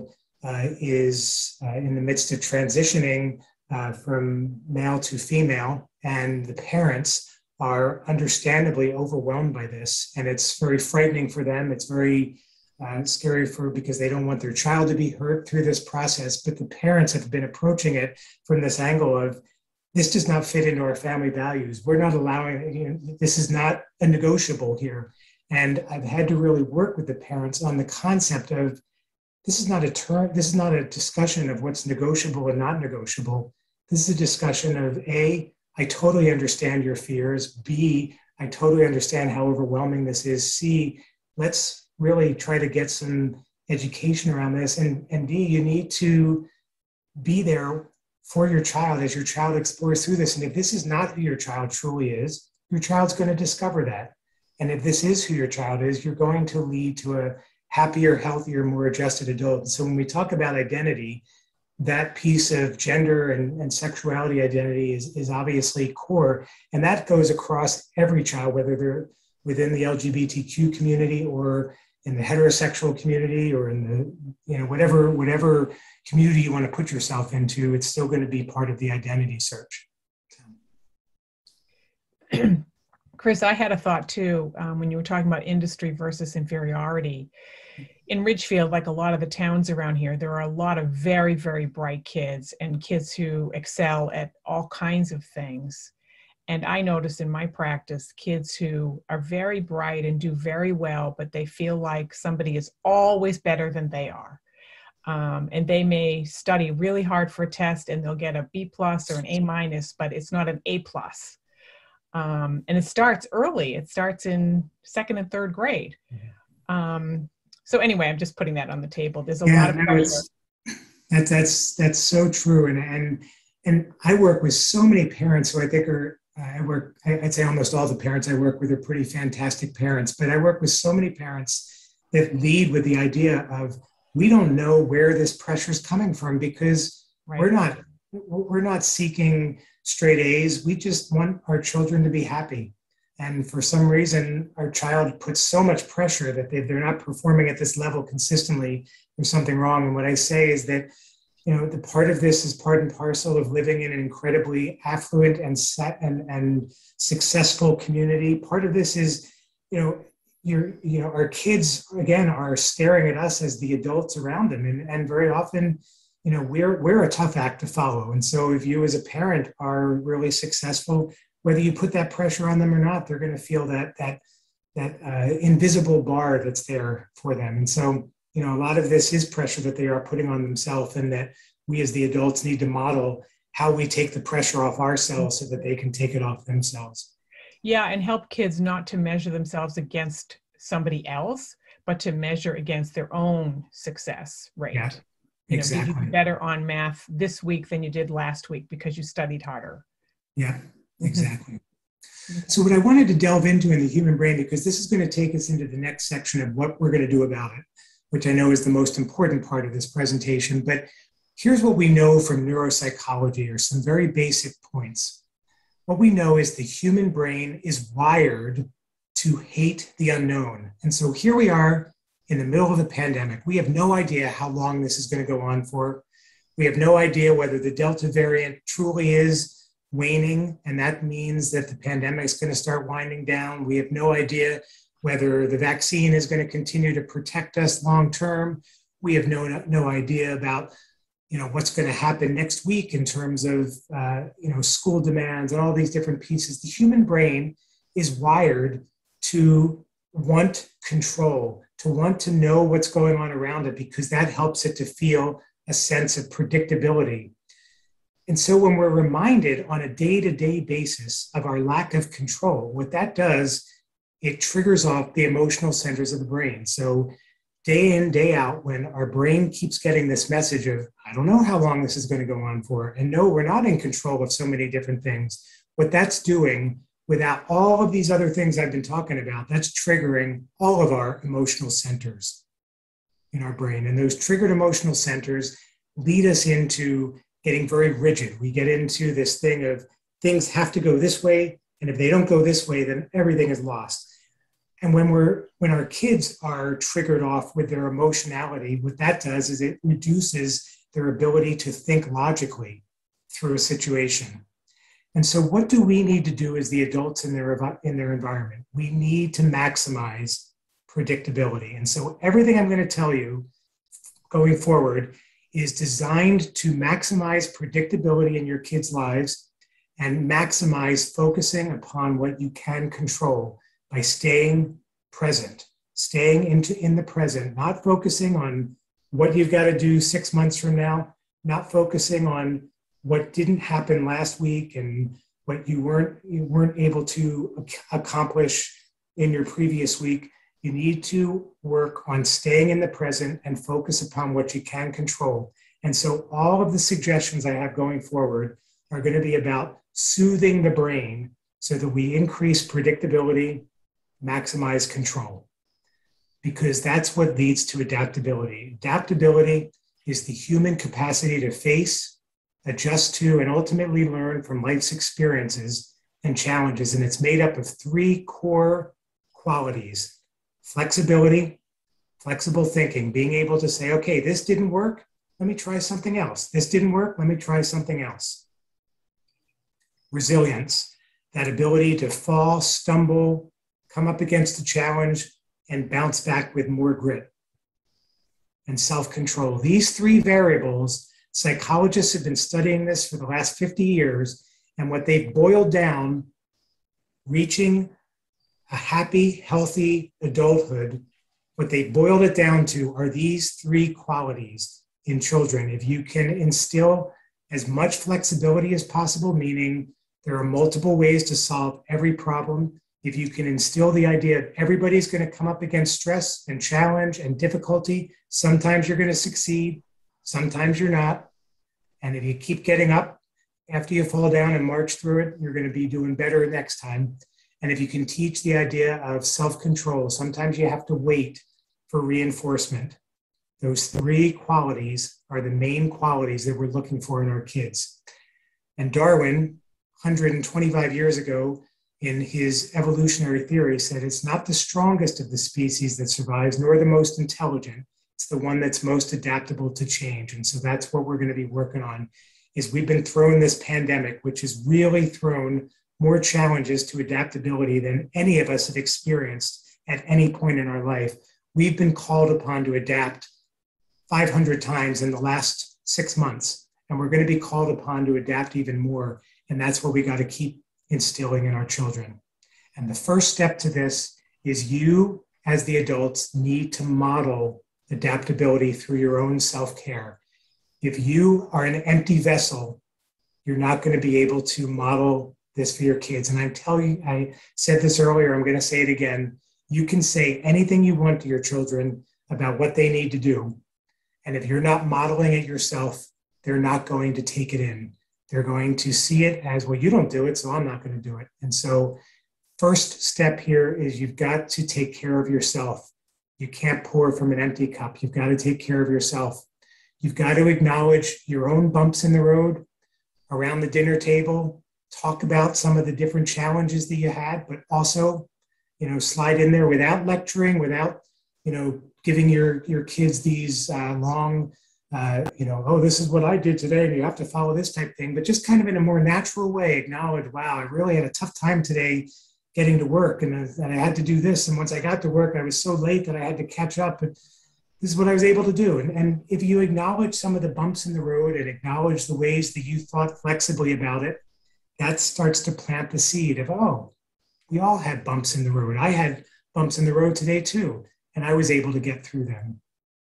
is in the midst of transitioning from male to female, and the parents are understandably overwhelmed by this, and it's very frightening for them. It's very scary because they don't want their child to be hurt through this process, but the parents have been approaching it from this angle of, this does not fit into our family values. We're not allowing, this is not a negotiable here. And I've had to really work with the parents on the concept of, this is not a discussion of what's negotiable and not negotiable. This is a discussion of A, I totally understand your fears. B, I totally understand how overwhelming this is. C, let's really try to get some education around this. And D, you need to be there for your child as your child explores through this. And if this is not who your child truly is, your child's going to discover that. And if this is who your child is, you're going to lead to a happier, healthier, more adjusted adult. So when we talk about identity, that piece of gender and sexuality identity is obviously core. And that goes across every child, whether they're within the LGBTQ community or in the heterosexual community or in the, whatever community you want to put yourself into, it's still going to be part of the identity search. Chris, I had a thought too, when you were talking about industry versus inferiority. In Ridgefield, like a lot of the towns around here, there are a lot of very, very bright kids and kids who excel at all kinds of things. And I notice in my practice, kids who are very bright and do very well, but they feel like somebody is always better than they are. And they may study really hard for a test and they'll get a B+ or an A-, but it's not an A+. And it starts early. It starts in 2nd and 3rd grade. So anyway, I'm just putting that on the table. There's a lot of pressure. That's so true. And I work with so many parents who I think I'd say almost all the parents I work with are pretty fantastic parents, but I work with so many parents that lead with the idea of, we don't know where this pressure is coming from because we're not seeking straight A's. We just want our children to be happy. And for some reason, our child puts so much pressure that they're not performing at this level consistently. There's something wrong. And what I say is that, the part of this is part and parcel of living in an incredibly affluent and successful community. Part of this is, our kids, again, are staring at us as the adults around them. And very often, we're a tough act to follow. And so if you as a parent are really successful, whether you put that pressure on them or not, they're going to feel that invisible bar that's there for them. And so, a lot of this is pressure that they are putting on themselves, and that we as the adults need to model how we take the pressure off ourselves so that they can take it off themselves. Yeah, and help kids not to measure themselves against somebody else, but to measure against their own success rate. Yeah, exactly. Did you do better on math this week than you did last week because you studied harder? Yeah, exactly. So what I wanted to delve into in the human brain, because this is going to take us into the next section of what we're going to do about it, which I know is the most important part of this presentation. But here's what we know from neuropsychology, or some very basic points. What we know is the human brain is wired to hate the unknown. And so here we are in the middle of the pandemic. We have no idea how long this is going to go on for. We have no idea whether the Delta variant truly is waning, and that means that the pandemic is going to start winding down. We have no idea whether the vaccine is going to continue to protect us long term. We have no idea about what's going to happen next week in terms of school demands and all these different pieces. The human brain is wired to want control, to want to know what's going on around it, because that helps it to feel a sense of predictability. And so when we're reminded on a day-to-day basis of our lack of control, what that does, it triggers off the emotional centers of the brain. So day in, day out, when our brain keeps getting this message of, I don't know how long this is going to go on for, and no, we're not in control of so many different things. What that's doing, without all of these other things I've been talking about, that's triggering all of our emotional centers in our brain. And those triggered emotional centers lead us into getting very rigid. We get into this thing of things have to go this way, and if they don't go this way, then everything is lost. And when our kids are triggered off with their emotionality, what that does is it reduces their ability to think logically through a situation. And so what do we need to do as the adults in their environment? We need to maximize predictability. And so everything I'm going to tell you going forward is designed to maximize predictability in your kids' lives and maximize focusing upon what you can control by staying present, staying in the present, not focusing on what you've got to do 6 months from now, not focusing on what didn't happen last week and what you weren't able to accomplish in your previous week. You need to work on staying in the present and focus upon what you can control. And so all of the suggestions I have going forward are going to be about soothing the brain so that we increase predictability, maximize control, because that's what leads to adaptability. Adaptability is the human capacity to face, adjust to, and ultimately learn from life's experiences and challenges. And it's made up of 3 core qualities: flexibility, flexible thinking, being able to say, okay, this didn't work, let me try something else. This didn't work, let me try something else. Resilience, that ability to fall, stumble, come up against a challenge, and bounce back with more grit. And self-control. These 3 variables, psychologists have been studying this for the last 50 years, and what they've boiled down, reaching a happy, healthy adulthood, what they boiled it down to are these 3 qualities in children. If you can instill as much flexibility as possible, meaning there are multiple ways to solve every problem. If you can instill the idea of everybody's going to come up against stress and challenge and difficulty, sometimes you're going to succeed, sometimes you're not. And if you keep getting up after you fall down and march through it, you're going to be doing better next time. And if you can teach the idea of self-control, sometimes you have to wait for reinforcement. Those 3 qualities are the main qualities that we're looking for in our kids. And Darwin, 125 years ago, in his evolutionary theory, said it's not the strongest of the species that survives, nor the most intelligent. It's the one that's most adaptable to change. And so that's what we're going to be working on, is we've been thrown this pandemic, which has really thrown more challenges to adaptability than any of us have experienced at any point in our life. We've been called upon to adapt 500 times in the last 6 months, and we're going to be called upon to adapt even more. And that's what we got to keep instilling in our children. And the first step to this is you, as the adults, need to model adaptability through your own self-care. If you are an empty vessel, you're not going to be able to model this for your kids. And I said this earlier, I'm going to say it again. You can say anything you want to your children about what they need to do. And if you're not modeling it yourself, they're not going to take it in. They're going to see it as, well, you don't do it, so I'm not going to do it. And so first step here is you've got to take care of yourself. You can't pour from an empty cup. You've got to take care of yourself. You've got to acknowledge your own bumps in the road around the dinner table, talk about some of the different challenges that you had, but also, slide in there without lecturing, without, giving your kids these long, oh, this is what I did today, and you have to follow this type thing, but just kind of in a more natural way, acknowledge, wow, I really had a tough time today getting to work, and I had to do this. And once I got to work, I was so late that I had to catch up. But this is what I was able to do. And if you acknowledge some of the bumps in the road and acknowledge the ways that you thought flexibly about it, that starts to plant the seed of, oh, we all had bumps in the road. I had bumps in the road today too, and I was able to get through them.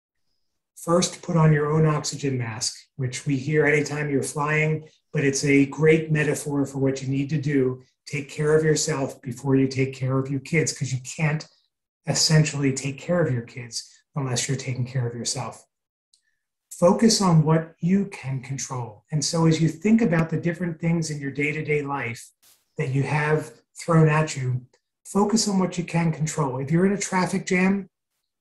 First, put on your own oxygen mask, which we hear anytime you're flying, but it's a great metaphor for what you need to do. Take care of yourself before you take care of your kids, because you can't essentially take care of your kids unless you're taking care of yourself. Focus on what you can control. And so as you think about the different things in your day-to-day life that you have thrown at you, focus on what you can control. If you're in a traffic jam,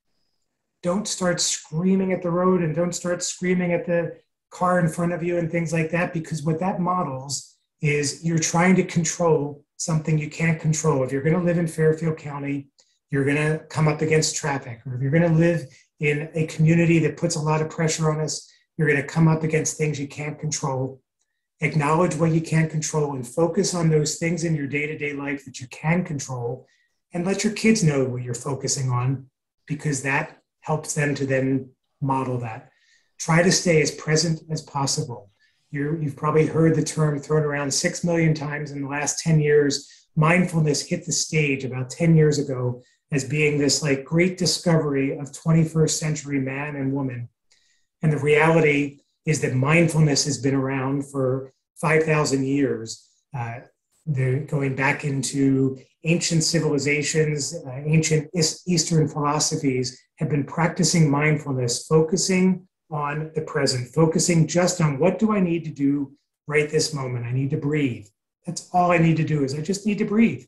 don't start screaming at the road and don't start screaming at the car in front of you and things like that, because what that models is you're trying to control something you can't control. If you're going to live in Fairfield County, you're going to come up against traffic, or if you're going to live in a community that puts a lot of pressure on us, you're going to come up against things you can't control. Acknowledge what you can't control and focus on those things in your day-to-day life that you can control, and let your kids know what you're focusing on, because that helps them to then model that. Try to stay as present as possible. You've probably heard the term thrown around 6 million times in the last 10 years. Mindfulness hit the stage about 10 years ago as being this like great discovery of 21st century man and woman. And the reality is that mindfulness has been around for 5,000 years. They're going back into ancient civilizations, ancient Eastern philosophies have been practicing mindfulness, focusing on the present, focusing just on what do I need to do right this moment. I need to breathe. That's all I need to do is I just need to breathe.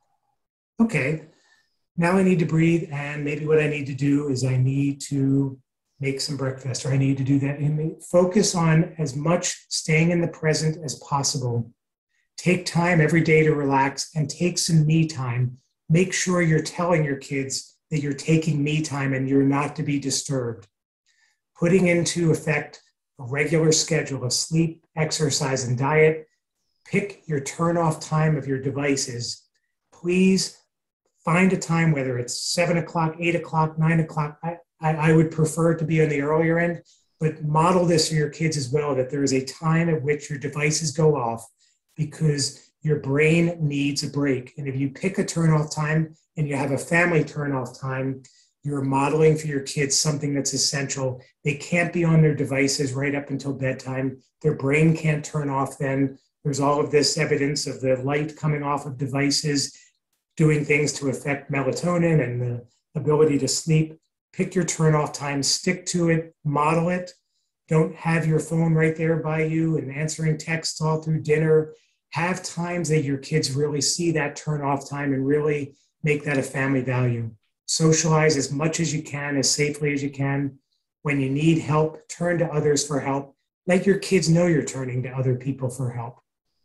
Okay, now I need to breathe, and maybe what I need to do is I need to make some breakfast, or I need to do that. And focus on as much staying in the present as possible. Take time every day to relax and take some me time. Make sure you're telling your kids that you're taking me time and you're not to be disturbed. Putting into effect a regular schedule of sleep, exercise, and diet. Pick your turn-off time of your devices. Please find a time, whether it's 7 o'clock, 8 o'clock, 9 o'clock. I would prefer it to be on the earlier end, but model this for your kids as well, that there is a time at which your devices go off because your brain needs a break. And if you pick a turn-off time and you have a family turn-off time, you're modeling for your kids something that's essential. They can't be on their devices right up until bedtime. Their brain can't turn off then. There's all of this evidence of the light coming off of devices doing things to affect melatonin and the ability to sleep. Pick your turn-off time, stick to it, model it. Don't have your phone right there by you and answering texts all through dinner. Have times that your kids really see that turn-off time and really make that a family value. Socialize as much as you can, as safely as you can. When you need help, turn to others for help. Let your kids know you're turning to other people for help,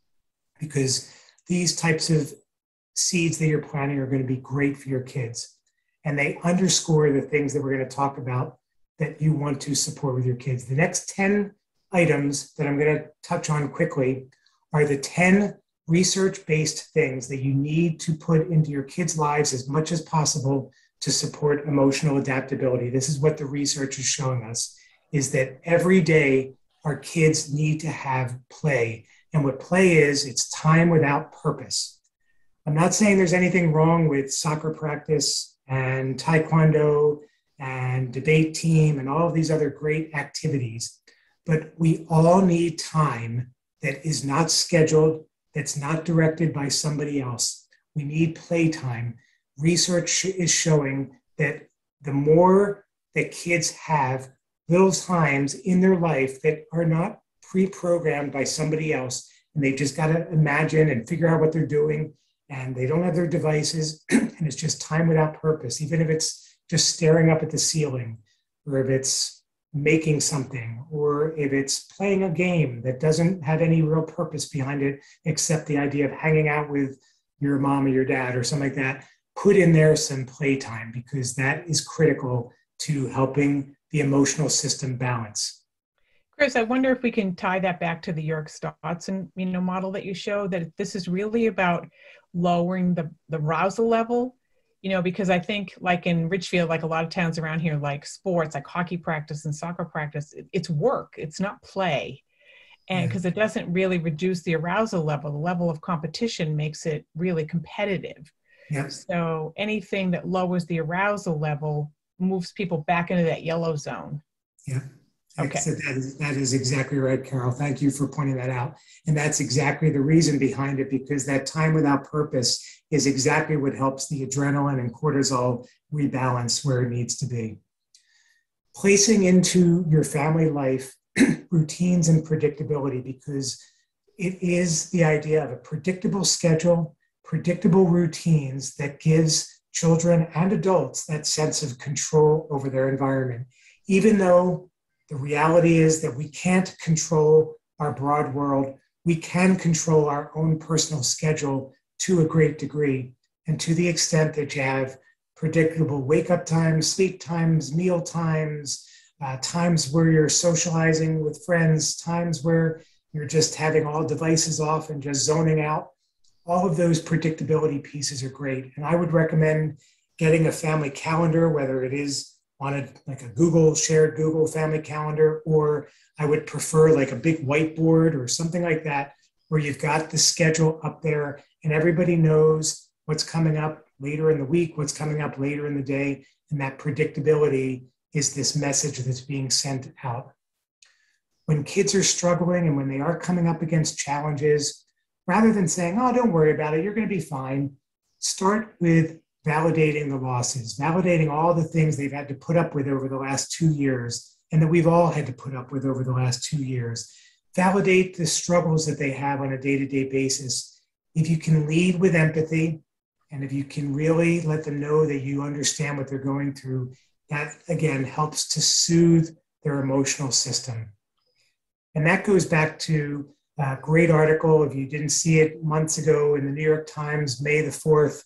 because these types of seeds that you're planting are going to be great for your kids. And they underscore the things that we're going to talk about that you want to support with your kids. The next 10 items that I'm going to touch on quickly are the 10 research-based things that you need to put into your kids' lives as much as possible to support emotional adaptability. This is what the research is showing us, is that every day our kids need to have play. And what play is, it's time without purpose. I'm not saying there's anything wrong with soccer practice and taekwondo and debate team and all of these other great activities, but we all need time that is not scheduled, that's not directed by somebody else. We need playtime. Research is showing that the more that kids have little times in their life that are not pre-programmed by somebody else, and they've just got to imagine and figure out what they're doing, and they don't have their devices, and it's just time without purpose, even if it's just staring up at the ceiling, or if it's making something, or if it's playing a game that doesn't have any real purpose behind it, except the idea of hanging out with your mom or your dad or something like that. Put in there some playtime, because that is critical to helping the emotional system balance. Chris, I wonder if we can tie that back to the Yerkes Dodson, model that you show, that this is really about lowering the arousal level, because I think like in Ridgefield, like a lot of towns around here, like sports, like hockey practice and soccer practice, it's work, it's not play. And because it doesn't really reduce the arousal level, the level of competition makes it really competitive. Yes. So anything that lowers the arousal level moves people back into that yellow zone. Yeah. Okay. That is exactly right, Carol. Thank you for pointing that out. And that's exactly the reason behind it, because that time without purpose is exactly what helps the adrenaline and cortisol rebalance where it needs to be. Placing into your family life routines and predictability, because it is the idea of a predictable schedule, predictable routines that gives children and adults that sense of control over their environment. Even though the reality is that we can't control our broad world, we can control our own personal schedule to a great degree. And to the extent that you have predictable wake-up times, sleep times, meal times, times where you're socializing with friends, times where you're just having all devices off and just zoning out. All of those predictability pieces are great. And I would recommend getting a family calendar, whether it is on a shared Google family calendar, or I would prefer like a big whiteboard or something like that, where you've got the schedule up there and everybody knows what's coming up later in the week, what's coming up later in the day. And that predictability is this message that's being sent out. When kids are struggling and when they are coming up against challenges, rather than saying, oh, don't worry about it, you're going to be fine, start with validating the losses, validating all the things they've had to put up with over the last 2 years and that we've all had to put up with over the last 2 years. Validate the struggles that they have on a day-to-day basis. If you can lead with empathy, and if you can really let them know that you understand what they're going through, that again helps to soothe their emotional system. And that goes back to a great article, if you didn't see it months ago, in the New York Times, May the 4th,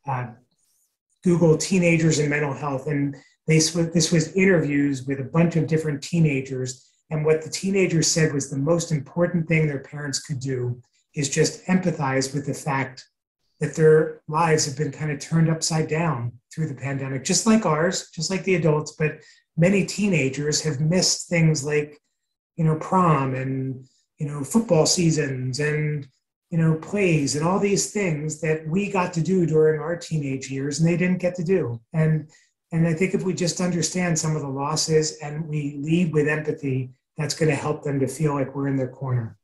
Google teenagers and mental health. And this was interviews with a bunch of different teenagers. And what the teenagers said was the most important thing their parents could do is just empathize with the fact that their lives have been kind of turned upside down through the pandemic, just like ours, just like the adults. But many teenagers have missed things like, prom and, football seasons and, plays and all these things that we got to do during our teenage years and they didn't get to do. And I think if we just understand some of the losses and we lead with empathy, that's going to help them to feel like we're in their corner.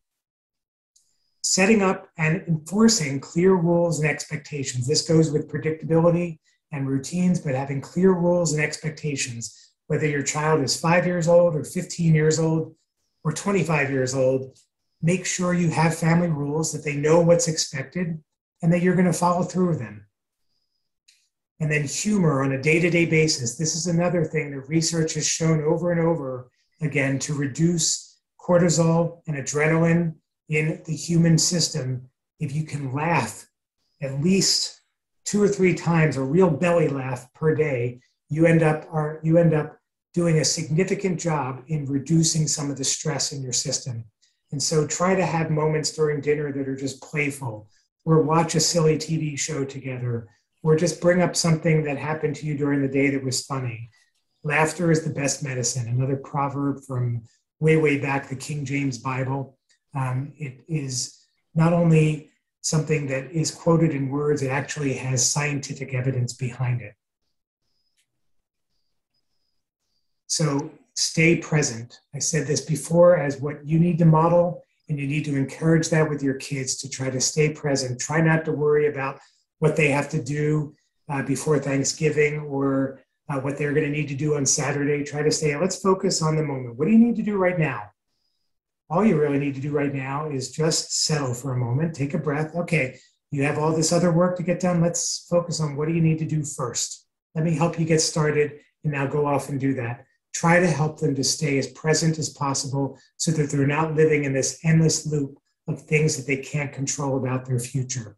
Setting up and enforcing clear rules and expectations. This goes with predictability and routines, but having clear rules and expectations, whether your child is 5 years old or 15 years old or 25 years old, make sure you have family rules that they know what's expected and that you're going to follow through with them. And then humor on a day-to-day basis. This is another thing that research has shown over and over again to reduce cortisol and adrenaline in the human system. If you can laugh at least 2 or 3 times, a real belly laugh per day, you end up doing a significant job in reducing some of the stress in your system. And so try to have moments during dinner that are just playful, or watch a silly TV show together, or just bring up something that happened to you during the day that was funny. Laughter is the best medicine. Another proverb from way, way back, the King James Bible. It is not only something that is quoted in words, it actually has scientific evidence behind it. So stay present. I said this before as what you need to model, and you need to encourage that with your kids to try to stay present. Try not to worry about what they have to do before Thanksgiving or what they're going to need to do on Saturday. Try to stay, let's focus on the moment. What do you need to do right now? All you really need to do right now is just settle for a moment, take a breath. Okay, you have all this other work to get done. Let's focus on what do you need to do first. Let me help you get started and now go off and do that. Try to help them to stay as present as possible so that they're not living in this endless loop of things that they can't control about their future.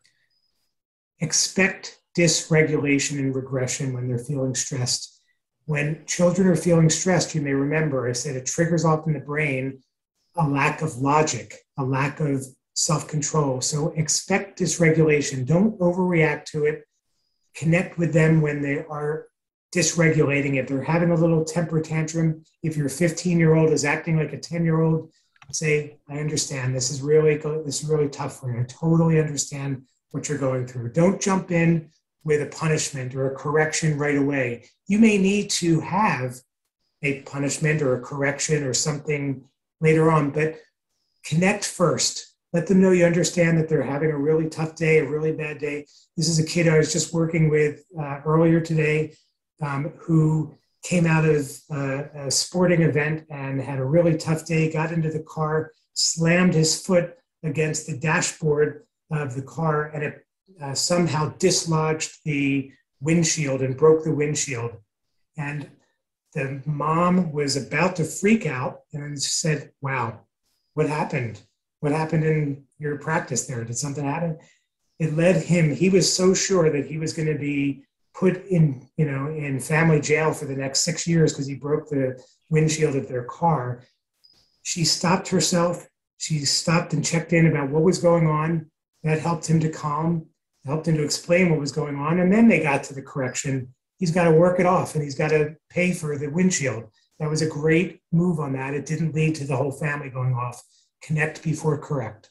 Expect dysregulation and regression when they're feeling stressed. When children are feeling stressed, you may remember I said it triggers off in the brain a lack of logic, a lack of self-control. So expect dysregulation. Don't overreact to it. Connect with them when they are dysregulating. If they're having a little temper tantrum, if your 15-year-old is acting like a 10-year-old, say, I understand, this is really tough for you. I totally understand what you're going through. Don't jump in with a punishment or a correction right away. You may need to have a punishment or a correction or something later on, but connect first. Let them know you understand that they're having a really tough day, a really bad day. This is a kid I was just working with earlier today who came out of a sporting event and had a really tough day, got into the car, slammed his foot against the dashboard of the car, and it somehow dislodged the windshield and broke the windshield. And the mom was about to freak out and said, wow, what happened? What happened in your practice there? Did something happen? It led him, he was so sure that he was going to be put in family jail for the next 6 years because he broke the windshield of their car. She stopped herself. She stopped and checked in about what was going on. That helped him to calm, helped him to explain what was going on. And then they got to the correction. He's got to work it off and he's got to pay for the windshield. That was a great move on that. It didn't lead to the whole family going off. Connect before correct.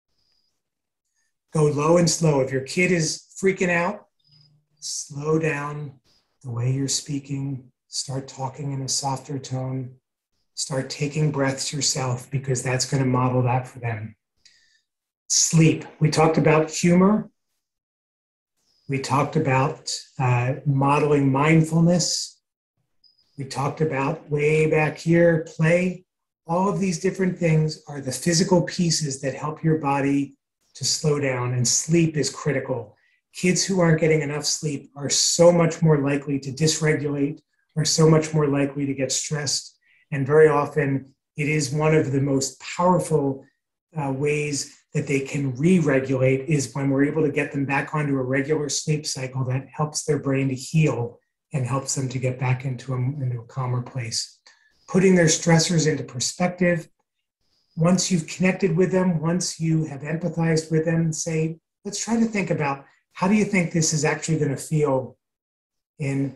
Go low and slow. If your kid is freaking out, slow down the way you're speaking. Start talking in a softer tone. Start taking breaths yourself because that's going to model that for them. Sleep. We talked about humor. We talked about modeling mindfulness. We talked about way back here, play. All of these different things are the physical pieces that help your body to slow down, and sleep is critical. Kids who aren't getting enough sleep are so much more likely to dysregulate, are so much more likely to get stressed. And very often it is one of the most powerful ways that they can re-regulate is when we're able to get them back onto a regular sleep cycle that helps their brain to heal and helps them to get back into a calmer place. Putting their stressors into perspective. Once you've connected with them, once you have empathized with them, say, let's try to think about how do you think this is actually going to feel in,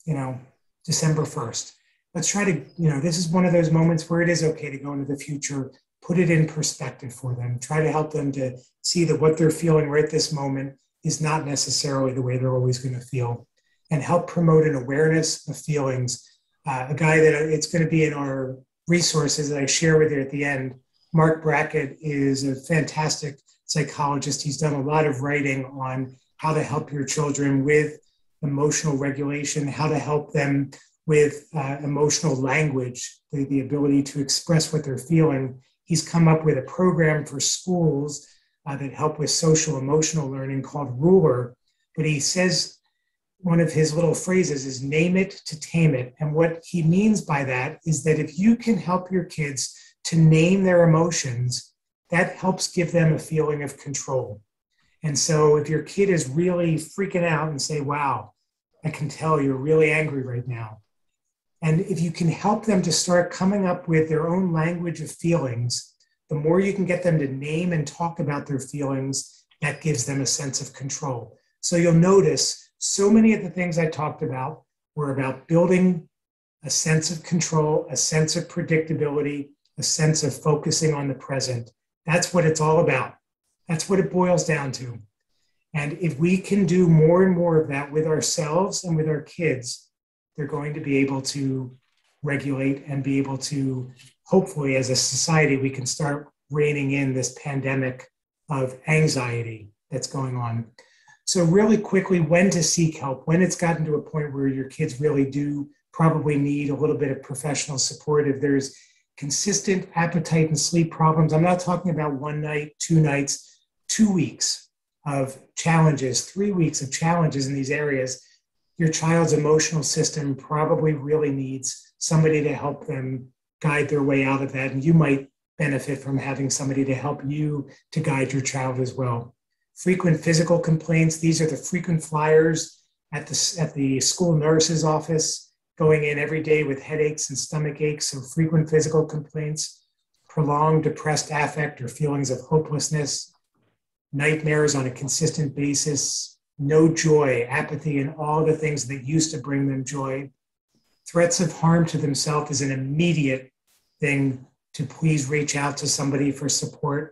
December 1st. Let's try to, this is one of those moments where it is okay to go into the future, put it in perspective for them, try to help them to see that what they're feeling right this moment is not necessarily the way they're always going to feel, and help promote an awareness of feelings. A guy that it's going to be in our resources that I share with you at the end, Mark Brackett is a fantastic psychologist. He's done a lot of writing on how to help your children with emotional regulation, how to help them with emotional language, the ability to express what they're feeling. He's come up with a program for schools that help with social emotional learning called Ruler. But he says one of his little phrases is name it to tame it. And what he means by that is that if you can help your kids to name their emotions, that helps give them a feeling of control. And so if your kid is really freaking out and say, wow, I can tell you're really angry right now. And if you can help them to start coming up with their own language of feelings, the more you can get them to name and talk about their feelings, that gives them a sense of control. So you'll notice so many of the things I talked about were about building a sense of control, a sense of predictability, a sense of focusing on the present. That's what it's all about. That's what it boils down to. And if we can do more and more of that with ourselves and with our kids, they're going to be able to regulate and be able to, hopefully as a society, we can start reining in this pandemic of anxiety that's going on. So really quickly, when to seek help, when it's gotten to a point where your kids really do probably need a little bit of professional support. If there's consistent appetite and sleep problems, I'm not talking about 1 night, 2 nights, 2 weeks of challenges, 3 weeks of challenges in these areas, your child's emotional system probably really needs somebody to help them guide their way out of that. And you might benefit from having somebody to help you to guide your child as well. Frequent physical complaints. These are the frequent flyers at the school nurse's office, going in every day with headaches and stomach aches, so frequent physical complaints, prolonged depressed affect or feelings of hopelessness, nightmares on a consistent basis, no joy, apathy, and all the things that used to bring them joy. Threats of harm to themselves is an immediate thing to please reach out to somebody for support.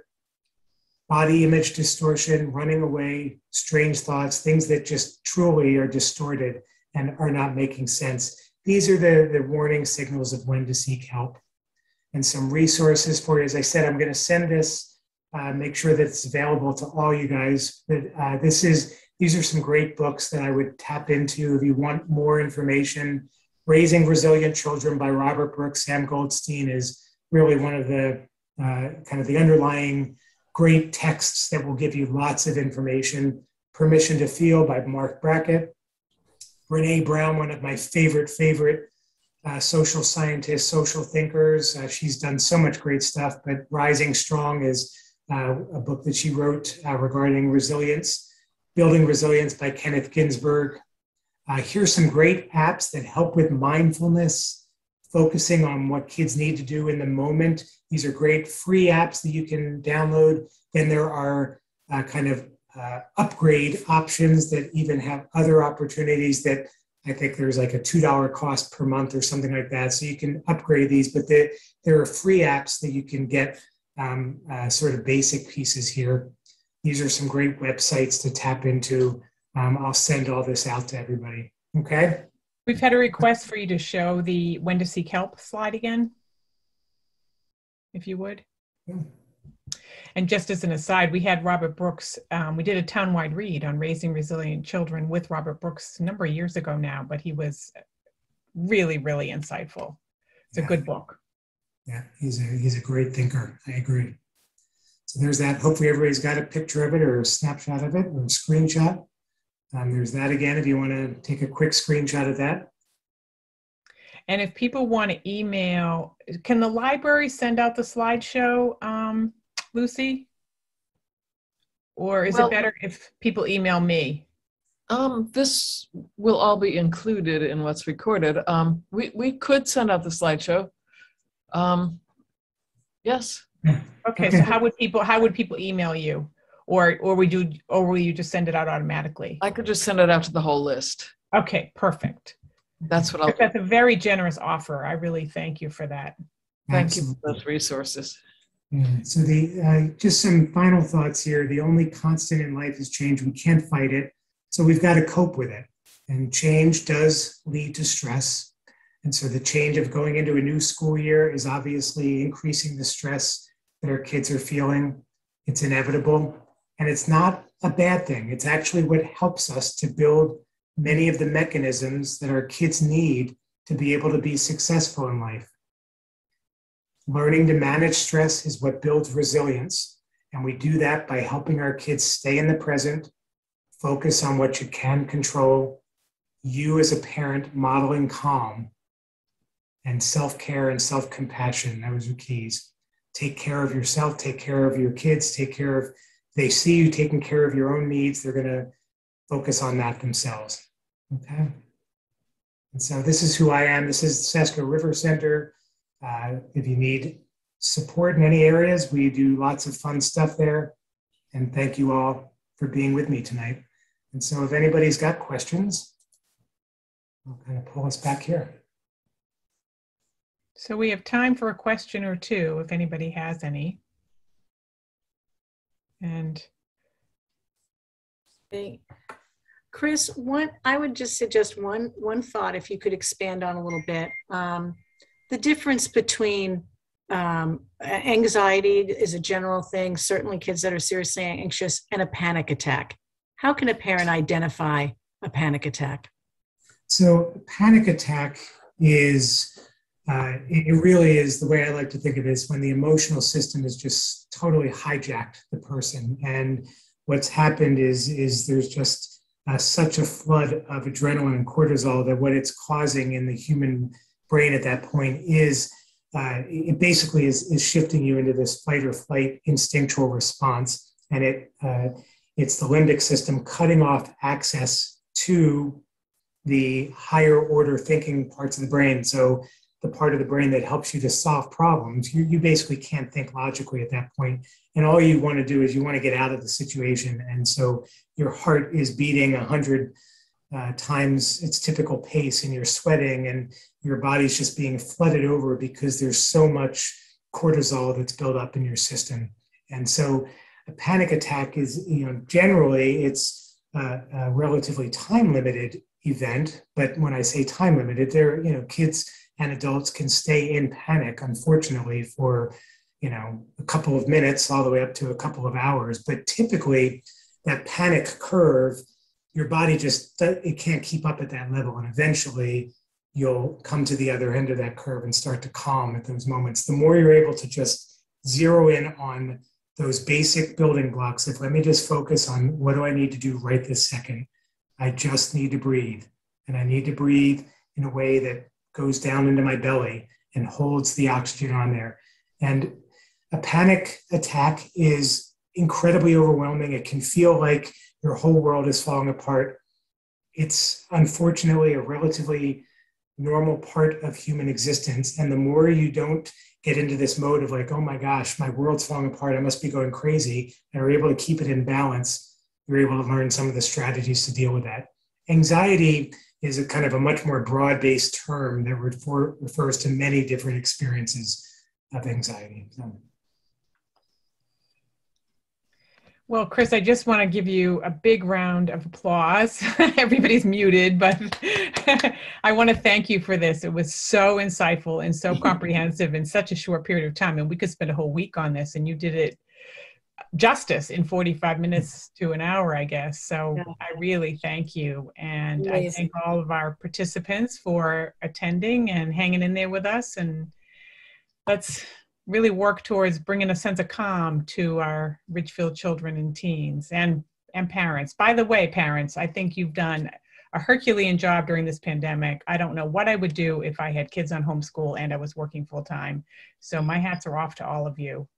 Body image distortion, running away, strange thoughts, things that just truly are distorted and are not making sense. These are the warning signals of when to seek help. And some resources for you. As I said, I'm going to send this, make sure that it's available to all you guys. But these are some great books that I would tap into if you want more information. Raising Resilient Children by Robert Brooks, Sam Goldstein is really one of the kind of the underlying great texts that will give you lots of information. Permission to Feel by Mark Brackett. Brene Brown, one of my favorite social scientists, social thinkers. She's done so much great stuff, but Rising Strong is a book that she wrote regarding resilience. Building Resilience by Kenneth Ginsberg. Here's some great apps that help with mindfulness, focusing on what kids need to do in the moment. These are great free apps that you can download. Then there are upgrade options that even have other opportunities that I think there's like a $2 cost per month or something like that. So you can upgrade these, but there are free apps that you can get sort of basic pieces here. These are some great websites to tap into. I'll send all this out to everybody. Okay. We've had a request for you to show the when to seek help slide again, if you would. Yeah. And just as an aside, we had Robert Brooks, we did a townwide read on raising resilient children with Robert Brooks a number of years ago now, but he was really, really insightful. It's a good book. Yeah, he's a great thinker. I agree. So there's that. Hopefully everybody's got a picture of it or a snapshot of it or a screenshot. There's that again, if you want to take a quick screenshot of that. And if people want to email, can the library send out the slideshow, Lucy? Or is it better if people email me? This will all be included in what's recorded. We could send out the slideshow. Yes. Okay, so how would people email you? Or will you just send it out automatically? I could just send it out to the whole list. Okay, perfect. That's what I'll do. That's a very generous offer. I really thank you for that. Thank you for those resources. Yeah. So just some final thoughts here. The only constant in life is change. We can't fight it. So we've got to cope with it. And change does lead to stress. And so the change of going into a new school year is obviously increasing the stress that our kids are feeling. It's inevitable. And it's not a bad thing. It's actually what helps us to build many of the mechanisms that our kids need to be able to be successful in life. Learning to manage stress is what builds resilience. And we do that by helping our kids stay in the present, focus on what you can control, you as a parent modeling calm, and self-care and self-compassion. Those are keys. Take care of yourself, take care of your kids, they see you taking care of your own needs, they're going to focus on that themselves. Okay. And so this is who I am. This is Sasco River Center. If you need support in any areas, we do lots of fun stuff there. And thank you all for being with me tonight. And so if anybody's got questions, I'll kind of pull us back here. So we have time for a question or two, if anybody has any. And Chris, I would just suggest one thought, if you could expand on a little bit. The difference between anxiety is a general thing, certainly kids that are seriously anxious, and a panic attack. How can a parent identify a panic attack? So a panic attack is, it really is, the way I like to think of it is when the emotional system is just totally hijacked the person. And what's happened is there's just such a flood of adrenaline and cortisol that what it's causing in the human brain at that point is, it basically is shifting you into this fight or flight instinctual response. And it's the limbic system cutting off access to the higher order thinking parts of the brain. So the part of the brain that helps you to solve problems, you basically can't think logically at that point. And all you want to do is you want to get out of the situation. And so your heart is beating 100 times its typical pace, and you're sweating, and your body's just being flooded over because there's so much cortisol that's built up in your system. And so a panic attack is, generally it's a relatively time limited event. But when I say time limited, kids and adults can stay in panic, unfortunately, for, a couple of minutes all the way up to a couple of hours. But typically that panic curve, your body it can't keep up at that level. And eventually you'll come to the other end of that curve and start to calm at those moments. The more you're able to just zero in on those basic building blocks, let me just focus on what do I need to do right this second. I just need to breathe. And I need to breathe in a way that goes down into my belly and holds the oxygen on there. And a panic attack is incredibly overwhelming. It can feel like your whole world is falling apart. it's unfortunately a relatively normal part of human existence. And the more you don't get into this mode of like, oh my gosh, my world's falling apart, I must be going crazy, and are able to keep it in balance, you're able to learn some of the strategies to deal with that. Anxiety is a kind of a much more broad-based term that refers to many different experiences of anxiety. So. Well, Chris, I just want to give you a big round of applause. Everybody's muted, but I want to thank you for this. It was so insightful and so comprehensive in such a short period of time. And we could spend a whole week on this, and you did it justice in 45 minutes to an hour, I guess. So yeah. I really thank you. And amazing. I thank all of our participants for attending and hanging in there with us. And let's really work towards bringing a sense of calm to our Ridgefield children and teens and parents. By the way, parents, I think you've done a Herculean job during this pandemic. I don't know what I would do if I had kids on homeschool and I was working full time. So my hats are off to all of you.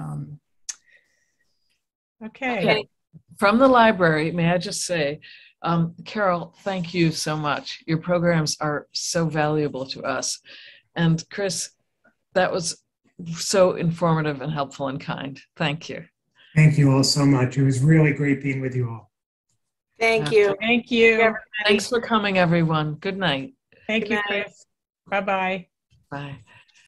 Okay. From the library, may I just say, Carol, thank you so much. Your programs are so valuable to us. And Chris, that was so informative and helpful and kind. Thank you. Thank you all so much. It was really great being with you all. Thank you. Thank you. Thanks for coming, everyone. Good night. Thank you, Chris. Bye-bye. Bye.